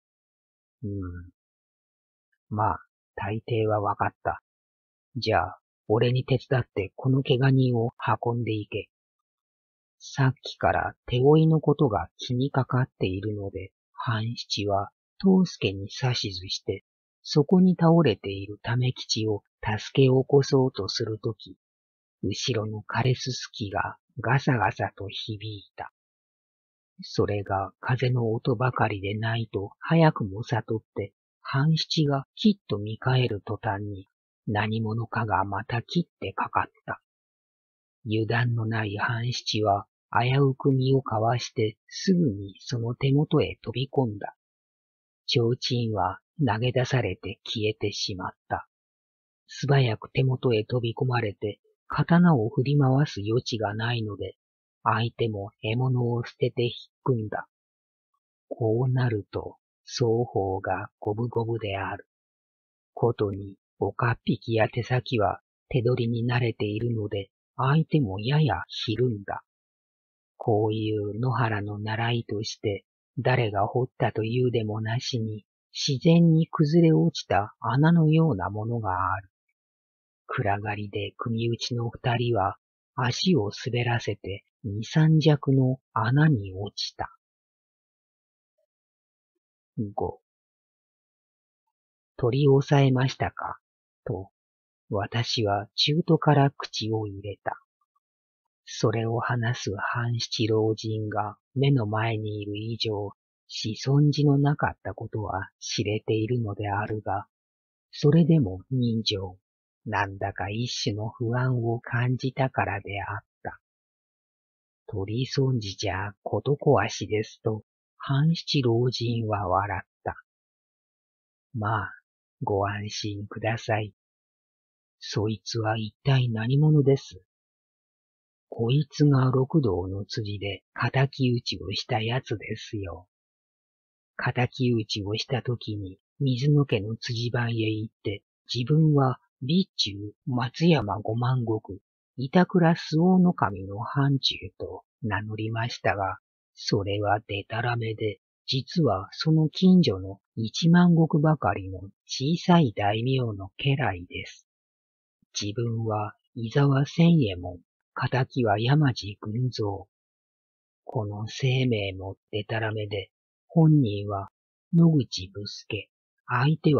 A: まあ、大抵はわかった。じゃあ、俺に手伝ってこの怪我人を運んでいけ。さっきから手負いのことが気にかかっているので、半七は藤助に指図して、そこに倒れている為吉を助け起こそうとするとき、後ろの枯れすすきがガサガサと響いた。それが風の音ばかりでないと早くも悟って、半七がきっと見返る途端に何者かがまた切ってかかった。油断のない半七は危うく身をかわしてすぐにその手元へ飛び込んだ。提灯は投げ出されて消えてしまった。素早く手元へ飛び込まれて刀を振り回す余地がないので、相手も獲物を捨てて引っ組んだ。こうなると双方が五分五分である。ことに岡っ引きや手先は手取りに慣れているので、相手もややひるんだ。こういう野原の習いとして、誰が掘ったというでもなしに、自然に崩れ落ちた穴のようなものがある。暗がりで組打ちの二人は、足を滑らせて二三尺の穴に落ちた。5. 取り押さえましたかと、私は中途から口を入れた。それを話す半七老人が目の前にいる以上、子孫児のなかったことは知れているのであるが、それでも人情、なんだか一種の不安を感じたからであった。取り損じじゃこと壊しですと、半七老人は笑った。まあ、ご安心ください。そいつは一体何者です。こいつが六道の辻で仇討ちをしたやつですよ。仇討ちをしたときに水野家の辻番へ行って、自分は備中松山五万石、板倉周防守の藩中と名乗りましたが、それはでたらめで、実はその近所の一万石ばかりの小さい大名の家来です。自分は伊沢千右衛門、仇は山地群蔵。この生命もでたらめで、本人は野口武助、相手は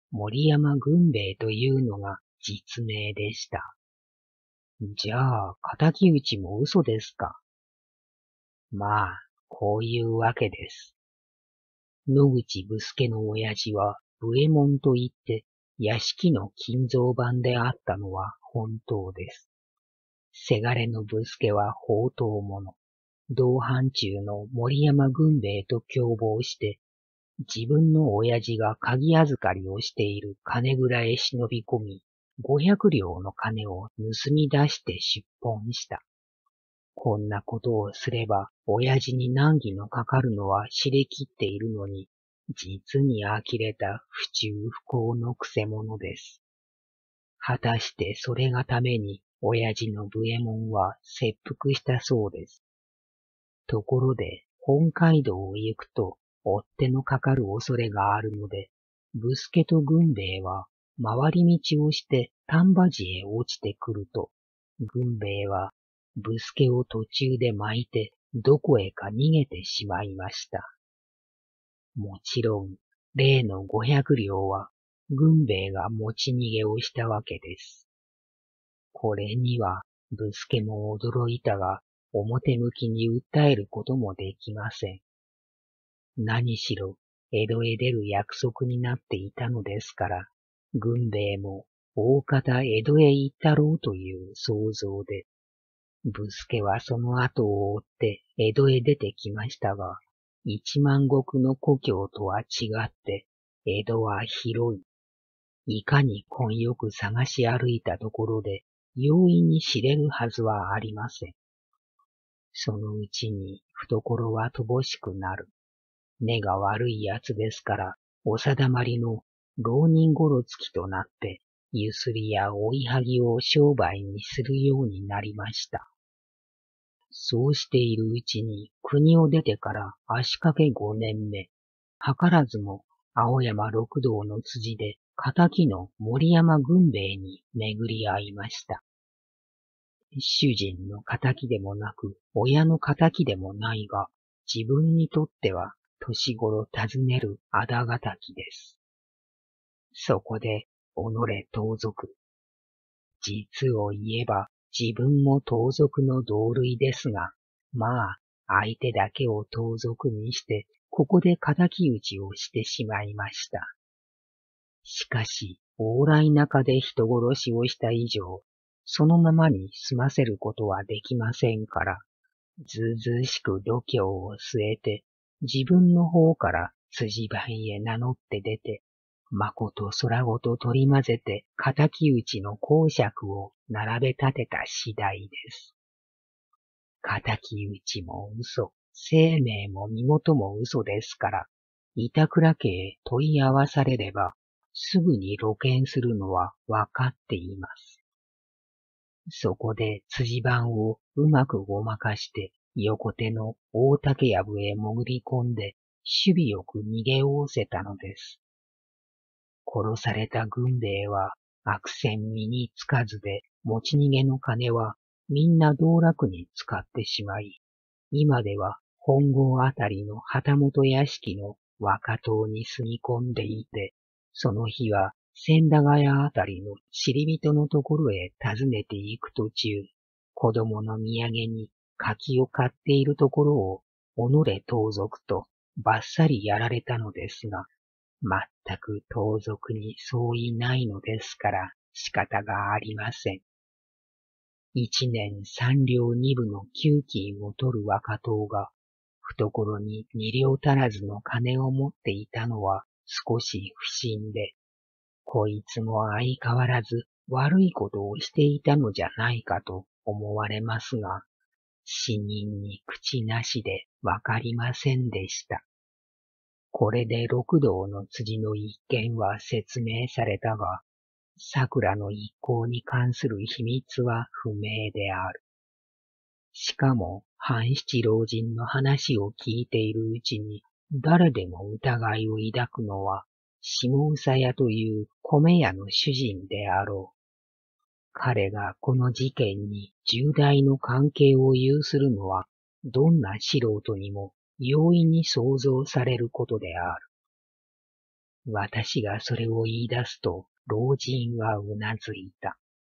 A: 森山軍兵衛というのが実名でした。じゃあ、敵討ちも嘘ですか。まあ、こういうわけです。野口武助の親父は武右衛門といって屋敷の金蔵番であったのは本当です。せがれの武助は放蕩者。同藩中の森山軍兵衛と共謀して、自分の親父が鍵預かりをしている金蔵へ忍び込み、500両の金を盗み出して出奔した。こんなことをすれば、親父に難儀のかかるのは知れきっているのに、実に呆れた不忠不孝のくせ者です。果たしてそれがために、親父の武右衛門は切腹したそうです。ところで、本街道を行くと、追っ手のかかる恐れがあるので、武助と軍兵衛は回り道をして丹波寺へ落ちてくると、軍兵衛は武助を途中で巻いてどこへか逃げてしまいました。もちろん、例の500両は軍兵衛が持ち逃げをしたわけです。これには武助も驚いたが、表向きに訴えることもできません。何しろ、江戸へ出る約束になっていたのですから、軍兵衛も大方江戸へ行ったろうという想像で、武助はその後を追って江戸へ出てきましたが、一万石の故郷とは違って、江戸は広い。いかに混よく探し歩いたところで、容易に知れるはずはありません。そのうちに懐は乏しくなる。根が悪いやつですから、お定まりの浪人ごろつきとなって、ゆすりや追いはぎを商売にするようになりました。そうしているうちに国を出てから足掛け5年目、図らずも青山六道の辻で仇の森山軍兵衛に巡り合いました。主人の仇でもなく、親の仇でもないが、自分にとっては年頃尋ねるあだがたきです。そこで、己盗賊。実を言えば、自分も盗賊の同類ですが、まあ、相手だけを盗賊にして、ここで仇討ちをしてしまいました。しかし、往来中で人殺しをした以上、そのままに済ませることはできませんから、ずうずうしく度胸を据えて、自分の方から辻番へ名乗って出て、まこと空ごと取り混ぜて仇討ちの講釈を並べ立てた次第です。仇討ちも嘘、生命も身元も嘘ですから、板倉家へ問い合わされれば、すぐに露見するのはわかっています。そこで辻番をうまくごまかして、横手の大竹やぶへ潜り込んで、守備よく逃げおおせたのです。殺された軍兵衛は悪戦身につかずで、持ち逃げの金はみんな道楽に使ってしまい、今では本郷あたりの旗本屋敷の若党に住み込んでいて、その日は千駄ヶ谷あたりの知り人のところへ訪ねて行く途中、子供の土産に柿を買っているところを、己盗賊とばっさりやられたのですが、まったく盗賊に相違ないのですから仕方がありません。一年三両二分の給金を取る若党が、懐に二両足らずの金を持っていたのは少し不審で、こいつも相変わらず悪いことをしていたのじゃないかと思われますが、死人に口なしでわかりませんでした。これで六道の辻の一件は説明されたが、桜の一行に関する秘密は不明である。しかも、半七老人の話を聞いているうちに、誰でも疑いを抱くのは、下総屋という米屋の主人であろう。彼がこの事件に重大の関係を有するのは、どんな素人にも容易に想像されることである。 私がそれを言い出すと、老人はうなずいた。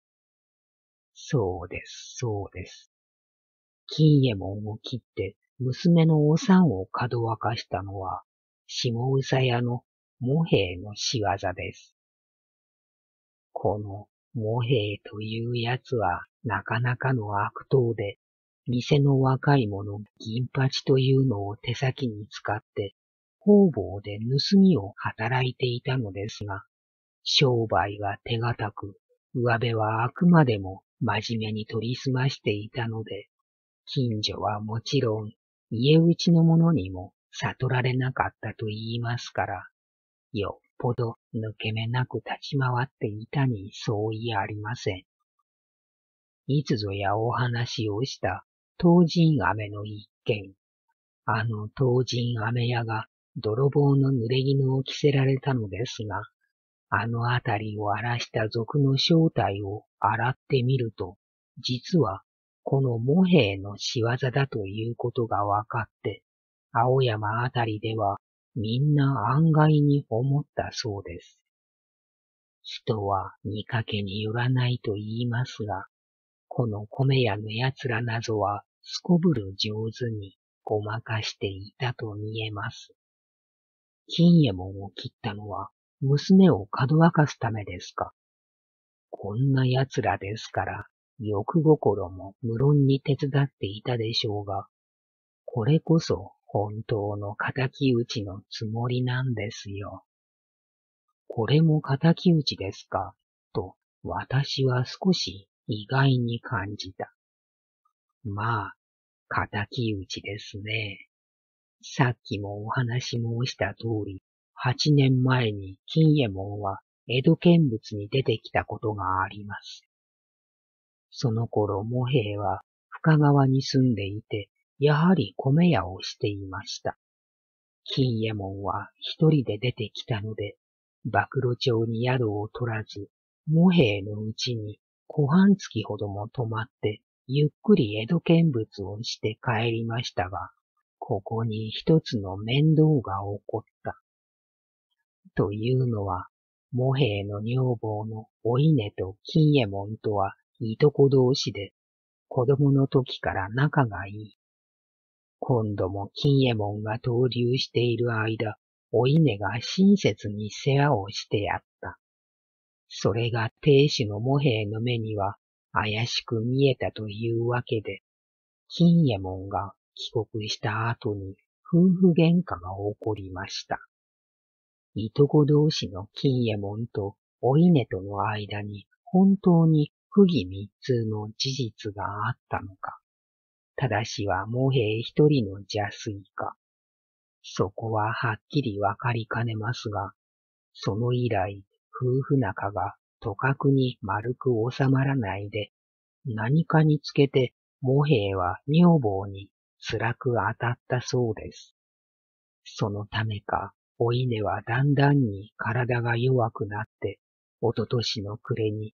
A: そうです、そうです。金右衛門を切って娘のおさんをかどわかしたのは、下総屋の茂兵の仕業です。この茂兵というやつはなかなかの悪党で、店の若い者銀八というのを手先に使って、方々で盗みを働いていたのですが、商売は手堅く、上辺はあくまでも真面目に取りすましていたので、近所はもちろん家内の者にも悟られなかったと言いますから、よっぽど抜け目なく立ち回っていたに相違ありません。いつぞやお話をした唐人飴の一件、あの唐人飴屋が泥棒の濡れ衣を着せられたのですが、あのあたりを荒らした賊の正体を洗ってみると、実はこの茂兵の仕業だということがわかって、青山あたりではみんな案外に思ったそうです。人は見かけによらないと言いますが、この米屋の奴らなぞはすこぶる上手にごまかしていたと見えます。金右衛門を切ったのは娘をかどわかすためですか。こんな奴らですから、欲心も無論に手伝っていたでしょうが、これこそ本当の敵討ちのつもりなんですよ。これも敵討ちですか、と私は少し意外に感じた。まあ、敵討ちですね。さっきもお話申した通り、8年前に金右衛門は江戸見物に出てきたことがあります。その頃、茂兵は深川に住んでいて、やはり米屋をしていました。金右衛門は一人で出てきたので、暴露町に宿を取らず、茂兵のうちに小半月ほども泊まって、ゆっくり江戸見物をして帰りましたが、ここに一つの面倒が起こった。というのは、茂兵の女房のお稲と金右衛門とはいとこ同士で、子供の時から仲がいい。今度も金右衛門が逗留している間、お稲が親切に世話をしてやった。それが亭主の茂兵の目には怪しく見えたというわけで、金右衛門が帰国した後に夫婦喧嘩が起こりました。いとこ同士の金右衛門とお稲との間に本当に不義密通の事実があったのか。ただしは茂兵一人の邪推か。そこははっきりわかりかねますが、その以来、夫婦仲がとかくに丸く収まらないで、何かにつけて茂兵は女房に辛く当たったそうです。そのためか、お稲はだんだんに体が弱くなって、おととしの暮れに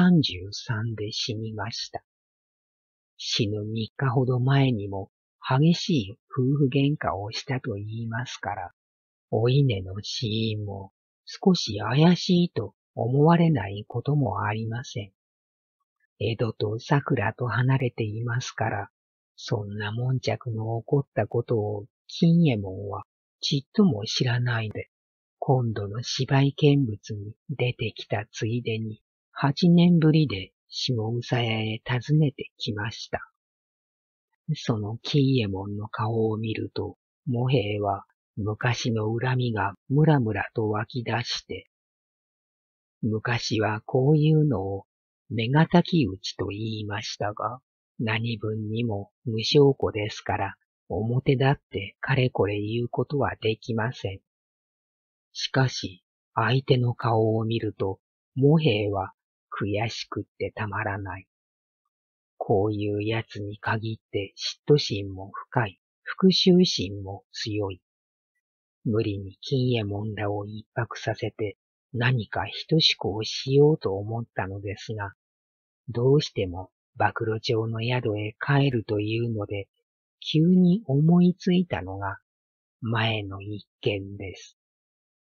A: 33で死にました。死ぬ3日ほど前にも激しい夫婦喧嘩をしたと言いますから、お稲の死因も少し怪しいと思われないこともありません。江戸と桜と離れていますから、そんな悶着の起こったことを金右衛門はちっとも知らないで、今度の芝居見物に出てきたついでに、8年ぶりで下総屋へ訪ねてきました。その金右衛門の顔を見ると、茂兵は昔の恨みがムラムラと湧き出して、昔はこういうのを目敵討ちと言いましたが、何分にも無証拠ですから、表立ってかれこれ言うことはできません。しかし、相手の顔を見ると、茂兵は悔しくってたまらない。こういうやつに限って嫉妬心も深い、復讐心も強い。無理に金右衛門らを一泊させて何か等しくをしようと思ったのですが、どうしても暴露町の宿へ帰るというので、急に思いついたのが前の一件です。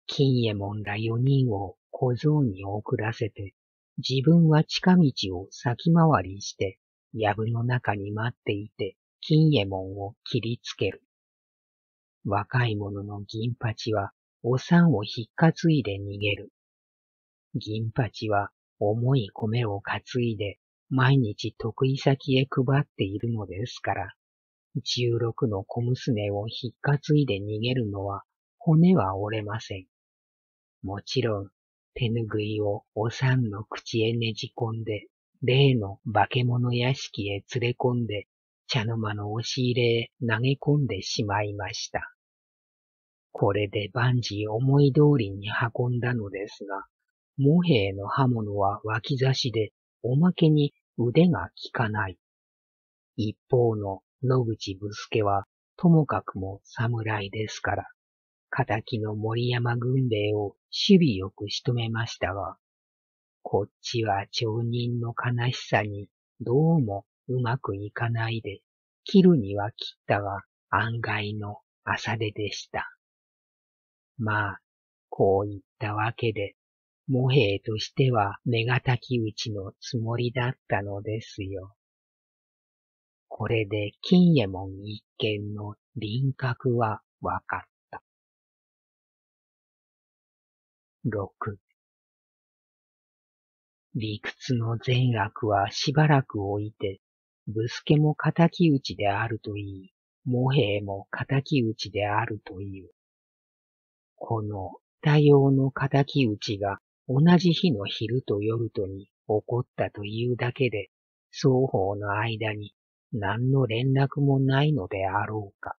A: 金右衛門ら4人を小僧に送らせて、自分は近道を先回りして、藪の中に待っていて、金右衛門を切りつける。若い者の銀八は、お産をひっかついで逃げる。銀八は、重い米を担いで、毎日得意先へ配っているのですから、16の小娘をひっかついで逃げるのは、骨は折れません。もちろん、手ぬぐいをお産の口へねじ込んで、例の化け物屋敷へ連れ込んで、茶の間の押し入れへ投げ込んでしまいました。これで万事思い通りに運んだのですが、茂平の刃物は脇差しで、おまけに腕が効かない。一方の野口武助は、ともかくも侍ですから、敵の森山軍兵衛を守備よく仕留めましたが、こっちは町人の悲しさにどうもうまくいかないで、切るには切ったが案外の浅手でした。まあ、こういったわけで、茂平としては目敵討ちのつもりだったのですよ。これで金右衛門一見の輪郭はわかった。6. 理屈の善悪はしばらく置いて、武助も敵討ちであると言い、茂平も敵討ちであるという。この多様の敵討ちが同じ日の昼と夜とに起こったというだけで、双方の間に何の連絡もないのであろうか。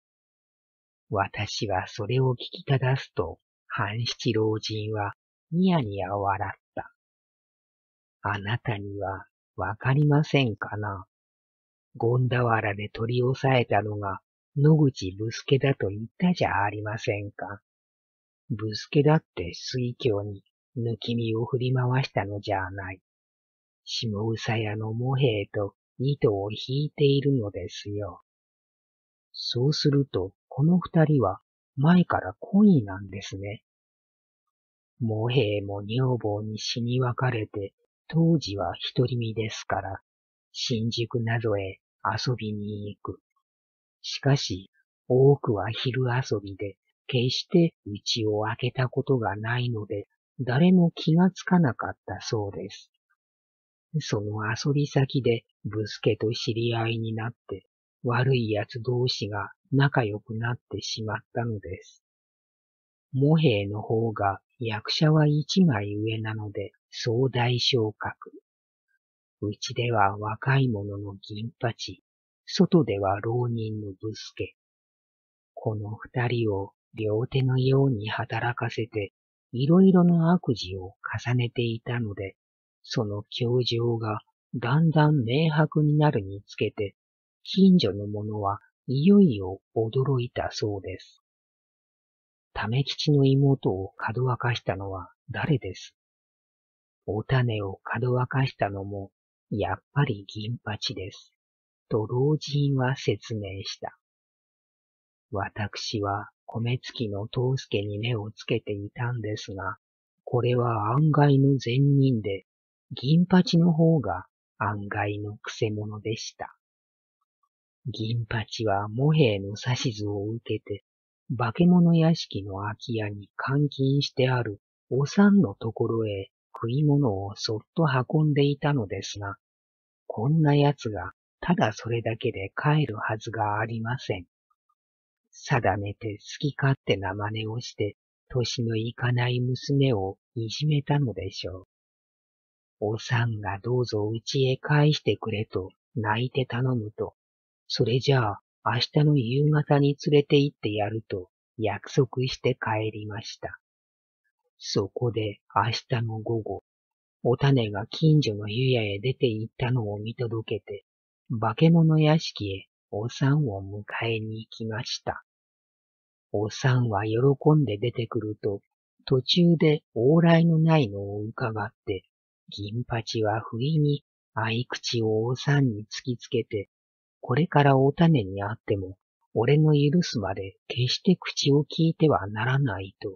A: 私はそれを聞きただすと、半七老人はニヤニヤ笑った。あなたにはわかりませんかな。権田原で取り押さえたのが野口武助だと言ったじゃありませんか。武助だって水郷に抜き身を振り回したのじゃない。下総屋の茂平と糸を引いているのですよ。そうすると、この二人は前から恋なんですね。茂平も女房に死に別れて、当時は独り身ですから、新宿などへ遊びに行く。しかし、多くは昼遊びで、決して家を開けたことがないので、誰も気がつかなかったそうです。その遊び先で武助と知り合いになって、悪い奴同士が仲良くなってしまったのです。茂平の方が役者は一枚上なので総大昇格。うちでは若い者の銀八、外では浪人の武助。この二人を両手のように働かせて、いろいろな悪事を重ねていたので、その教場がだんだん明白になるにつけて、近所の者はいよいよ驚いたそうです。為吉の妹をかどわかしたのは誰です。お種をかどわかしたのも、やっぱり銀八です。と老人は説明した。私は米付きの藤助に目をつけていたんですが、これは案外の善人で、銀八の方が案外のくせ者でした。銀八は茂平の指図を受けて、化け物屋敷の空き家に監禁してあるお産のところへ食い物をそっと運んでいたのですが、こんな奴がただそれだけで帰るはずがありません。定めて好き勝手な真似をして、年のいかない娘をいじめたのでしょう。おさんがどうぞ家へ帰してくれと泣いて頼むと、それじゃあ明日の夕方に連れて行ってやると約束して帰りました。そこで明日の午後、お種が近所の湯屋へ出て行ったのを見届けて、化け物屋敷へおさんを迎えに行きました。おさんは喜んで出てくると、途中で往来のないのを伺って、銀八は不意に合い口をおさんに突きつけて、これからお種に会っても、俺の許すまで決して口を聞いてはならないと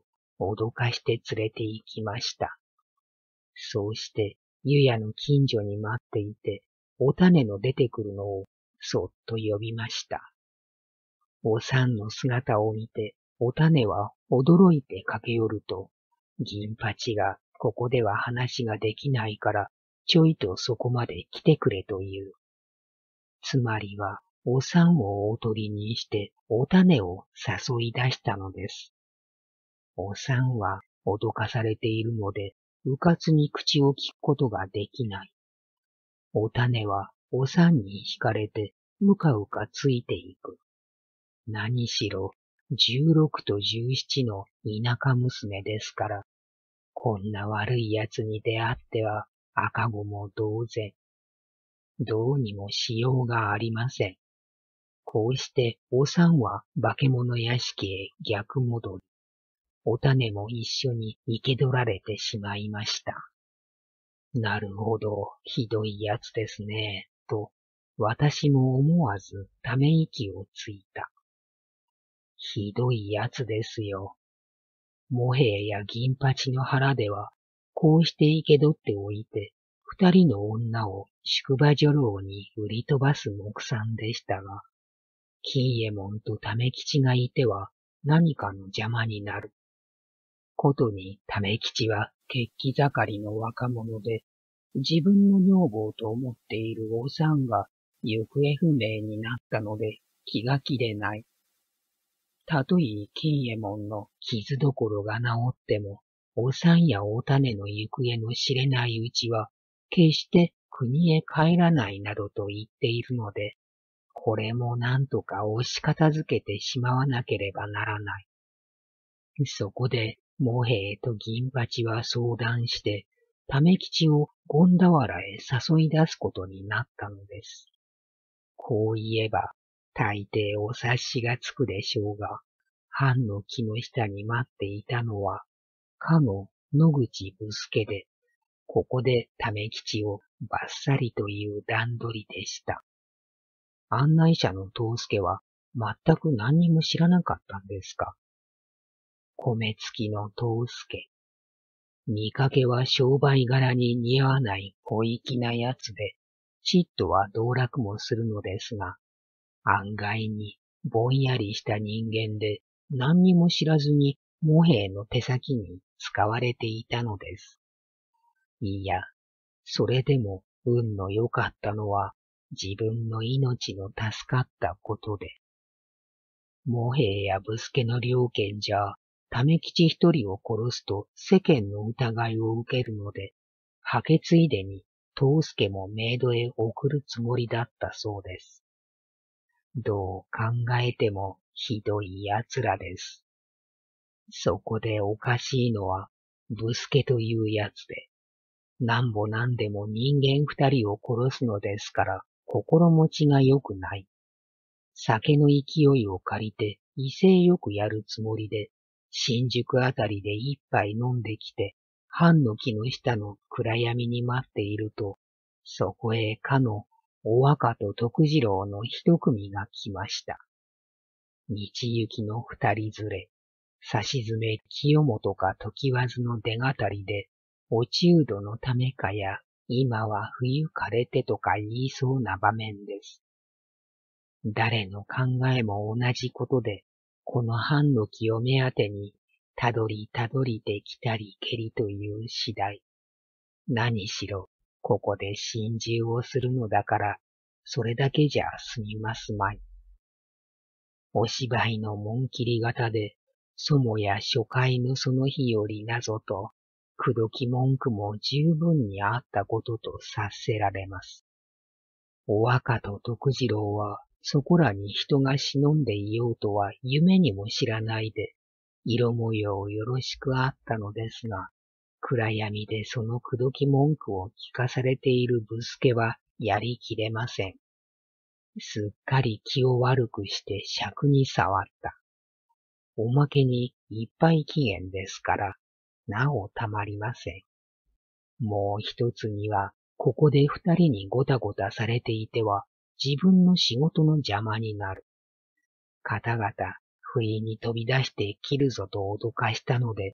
A: 脅かして連れて行きました。そうして、湯屋の近所に待っていて、お種の出てくるのをそっと呼びました。おさんの姿を見て、お種は驚いて駆け寄ると、銀八がここでは話ができないから、ちょいとそこまで来てくれという。つまりは、おさんをおとりにして、お種を誘い出したのです。おさんは脅かされているので、うかつに口を聞くことができない。お種はおさんに惹かれて、うかうかついていく。何しろ、16と17の田舎娘ですから、こんな悪い奴に出会っては赤子も同然。どうにもしようがありません。こうしておさんは化け物屋敷へ逆戻り、お種も一緒に生け捕られてしまいました。なるほど、ひどいやつですね、と、私も思わずため息をついた。ひどいやつですよ。茂兵や銀八の腹では、こうして生け捕っておいて、二人の女を宿場女郎に売り飛ばす目算でしたが、金右衛門と為吉がいては何かの邪魔になる。ことに為吉は血気盛りの若者で、自分の女房と思っているおさんが行方不明になったので気が気でない。たとえ金右衛門の傷どころが治っても、おさんやお種の行方の知れないうちは、決して国へ帰らないなどと言っているので、これも何とか押し片付けてしまわなければならない。そこで、茂兵と銀八は相談して、為吉を権田原へ誘い出すことになったのです。こう言えば、大抵お察しがつくでしょうが、藩の木の下に待っていたのは、かの野口武助で、ここで為吉をバッサリという段取りでした。案内者の藤助は全く何にも知らなかったんですか。米付きの藤助。見かけは商売柄に似合わない小粋なやつで、ちっとは道楽もするのですが、案外にぼんやりした人間で何にも知らずに茂兵の手先に使われていたのです。いや、それでも運の良かったのは自分の命の助かったことで、茂兵や武助の両家じゃ、為吉一人を殺すと世間の疑いを受けるので、はけついでに藤助も冥土へ送るつもりだったそうです。どう考えてもひどい奴らです。そこでおかしいのは、武助というやつで、なんぼなんでも人間二人を殺すのですから、心持ちが良くない。酒の勢いを借りて威勢よくやるつもりで、新宿あたりで一杯飲んできて、藩の木の下の暗闇に待っていると、そこへかのお若と徳次郎の一組が来ました。道行きの二人連れ、差し詰め清本か時和津の出がたりで、お中土のためかや、今は冬枯れてとか言いそうな場面です。誰の考えも同じことで、この藩の木を目当てに、たどりたどりで来たりけりという次第。何しろ、ここで心中をするのだから、それだけじゃ済みますまい。お芝居の紋切り型で、そもや初回のその日よりなぞと、口説き文句も十分にあったことと察せられます。お若と徳次郎は、そこらに人が忍んでいようとは夢にも知らないで、色模様よろしくあったのですが、暗闇でその口説き文句を聞かされている武助はやりきれません。すっかり気を悪くして尺に触った。おまけにいっぱい期限ですから、なおたまりません。もう一つには、ここで二人にごたごたされていては、自分の仕事の邪魔になる。方々、不意に飛び出して切るぞと脅かしたので、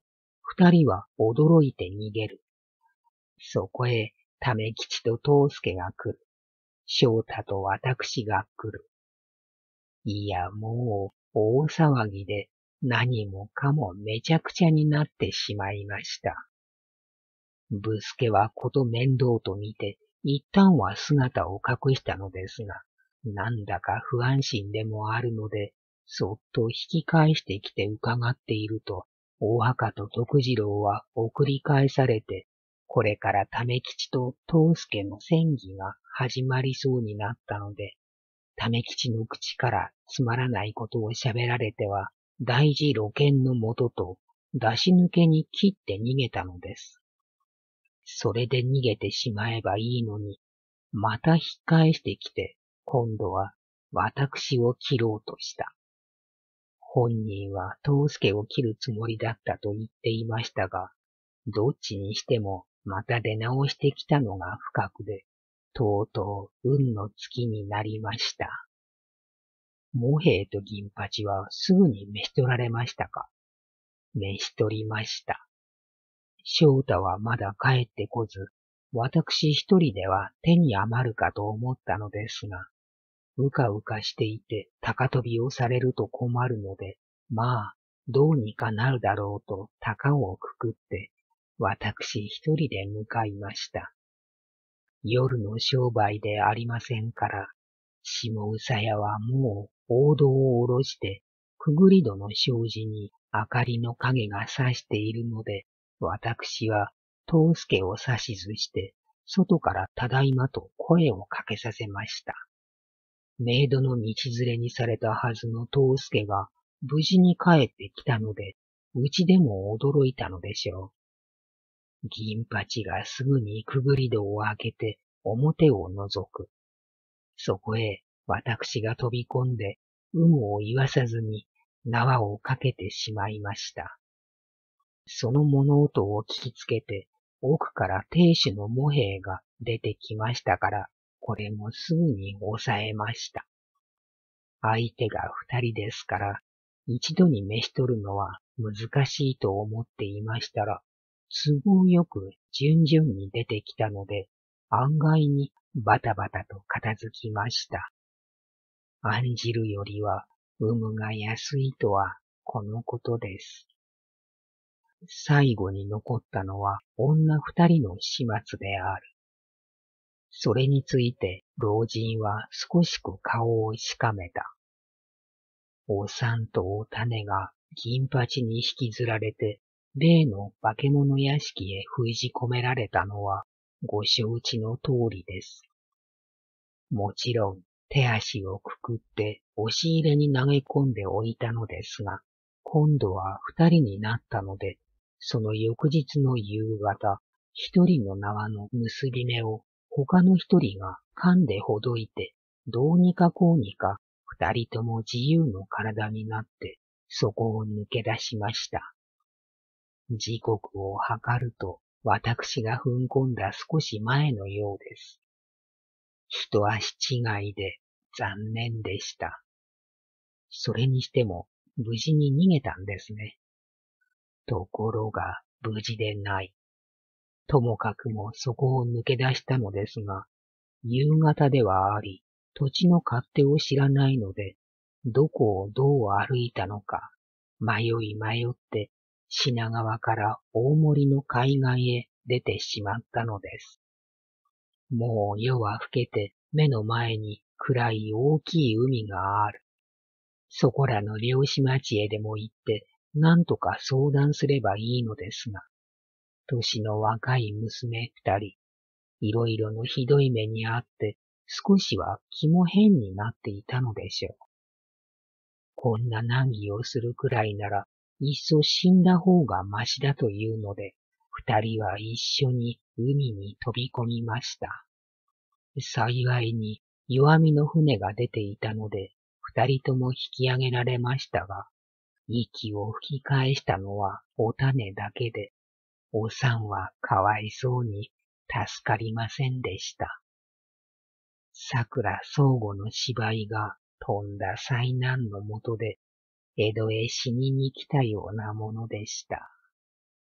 A: 二人は驚いて逃げる。そこへ、為吉と藤助が来る。翔太と私が来る。いや、もう、大騒ぎで、何もかもめちゃくちゃになってしまいました。武助はこと面倒と見て、一旦は姿を隠したのですが、なんだか不安心でもあるので、そっと引き返してきて伺っていると、大墓と徳次郎は送り返されて、これから為吉と藤助の戦議が始まりそうになったので、為吉の口からつまらないことを喋られては、大事露見のもとと、出し抜けに切って逃げたのです。それで逃げてしまえばいいのに、また引き返してきて、今度は私を切ろうとした。本人は藤助を切るつもりだったと言っていましたが、どっちにしてもまた出直してきたのが不覚で、とうとう運の尽きになりました。茂平と銀八はすぐに召し取られましたか？召し取りました。翔太はまだ帰ってこず、私一人では手に余るかと思ったのですが、うかうかしていて高飛びをされると困るので、まあ、どうにかなるだろうと高をくくって、私一人で向かいました。夜の商売でありませんから、下宇佐屋はもう大戸を下ろして、くぐり戸の障子に明かりの影が差しているので、私は藤助を指図して、外からただいまと声をかけさせました。メイドの道連れにされたはずの藤助が無事に帰ってきたので、うちでも驚いたのでしょう。銀八がすぐにくぐり戸を開けて表を覗く。そこへ私が飛び込んで、有無を言わさずに縄をかけてしまいました。その物音を聞きつけて、奥から亭主の茂平が出てきましたから、これもすぐに抑えました。相手が二人ですから、一度に召し取るのは難しいと思っていましたら、都合よく順々に出てきたので、案外にバタバタと片付きました。案じるよりは、有無が安いとは、このことです。最後に残ったのは女二人の始末である。それについて老人は少しく顔をしかめた。おさんとお種が銀八に引きずられて、例の化け物屋敷へ封じ込められたのはご承知の通りです。もちろん手足をくくって押し入れに投げ込んでおいたのですが、今度は二人になったので、その翌日の夕方、一人の縄の結び目を他の一人が噛んでほどいて、どうにかこうにか二人とも自由の体になって、そこを抜け出しました。時刻を測ると、私が踏ん込んだ少し前のようです。一足違いで残念でした。それにしても無事に逃げたんですね。ところが無事でない。ともかくもそこを抜け出したのですが、夕方ではあり、土地の勝手を知らないので、どこをどう歩いたのか、迷い迷って品川から大森の海岸へ出てしまったのです。もう夜は更けて目の前に暗い大きい海がある。そこらの漁師町へでも行って、なんとか相談すればいいのですが、年の若い娘二人、いろいろのひどい目にあって、少しは気も変になっていたのでしょう。こんな難儀をするくらいなら、いっそ死んだ方がましだというので、二人は一緒に海に飛び込みました。幸いに弱みの船が出ていたので、二人とも引き上げられましたが、息を吹き返したのはお種だけで、おさんはかわいそうに助かりませんでした。桜相互の芝居がとんだ災難のもとで、江戸へ死にに来たようなものでした。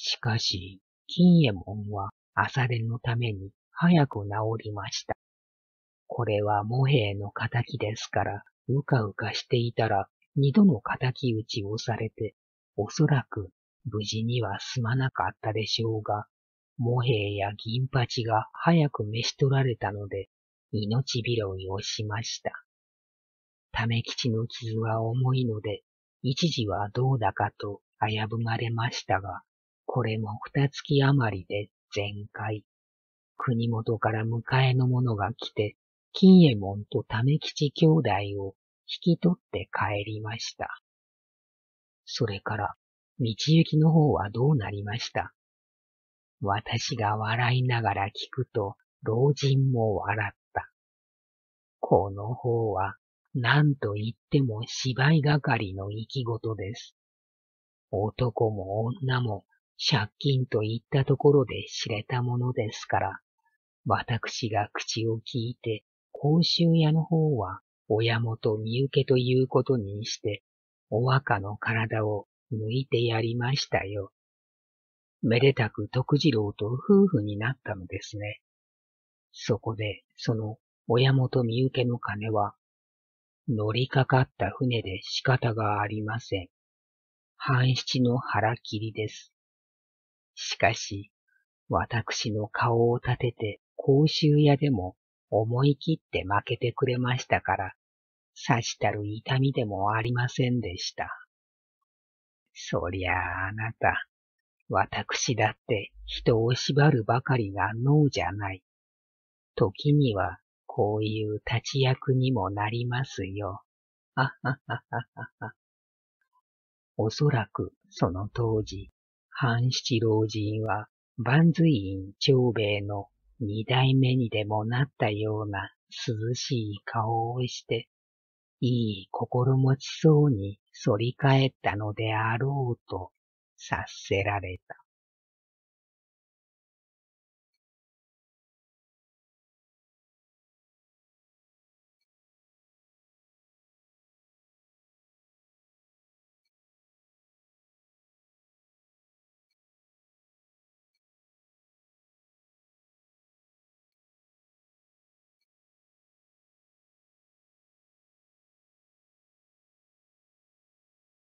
A: しかし、金右衛門は朝練のために早く治りました。これは茂兵の仇ですから、うかうかしていたら二度の敵討ちをされて、おそらく無事には済まなかったでしょうが、茂兵や銀八が早く召し取られたので、命拾いをしました。為吉の傷は重いので、一時はどうだかと危ぶまれましたが、これも二月余りで全壊。国元から迎えの者が来て、金右衛門と為吉兄弟を引き取って帰りました。それから、道行きの方はどうなりました？私が笑いながら聞くと、老人も笑った。この方は、何と言っても芝居係の生き事です。男も女も借金といったところで知れたものですから、私が口を聞いて、甲州屋の方は親元身請けということにして、お若の体を抜いてやりましたよ。めでたく徳次郎と夫婦になったのですね。そこで、その親元身請けの金は、乗りかかった船で仕方がありません。半七の腹切りです。しかし、私の顔を立てて甲州屋でも思い切って負けてくれましたから、さしたる痛みでもありませんでした。そりゃあなた、私だって人を縛るばかりが能じゃない。時にはこういう立ち役にもなりますよ。ははははは。おそらくその当時、半七老人は万随院長兵衛の二代目にでもなったような涼しい顔をして、いい心持ちそうに反り返ったのであろうと察せられた。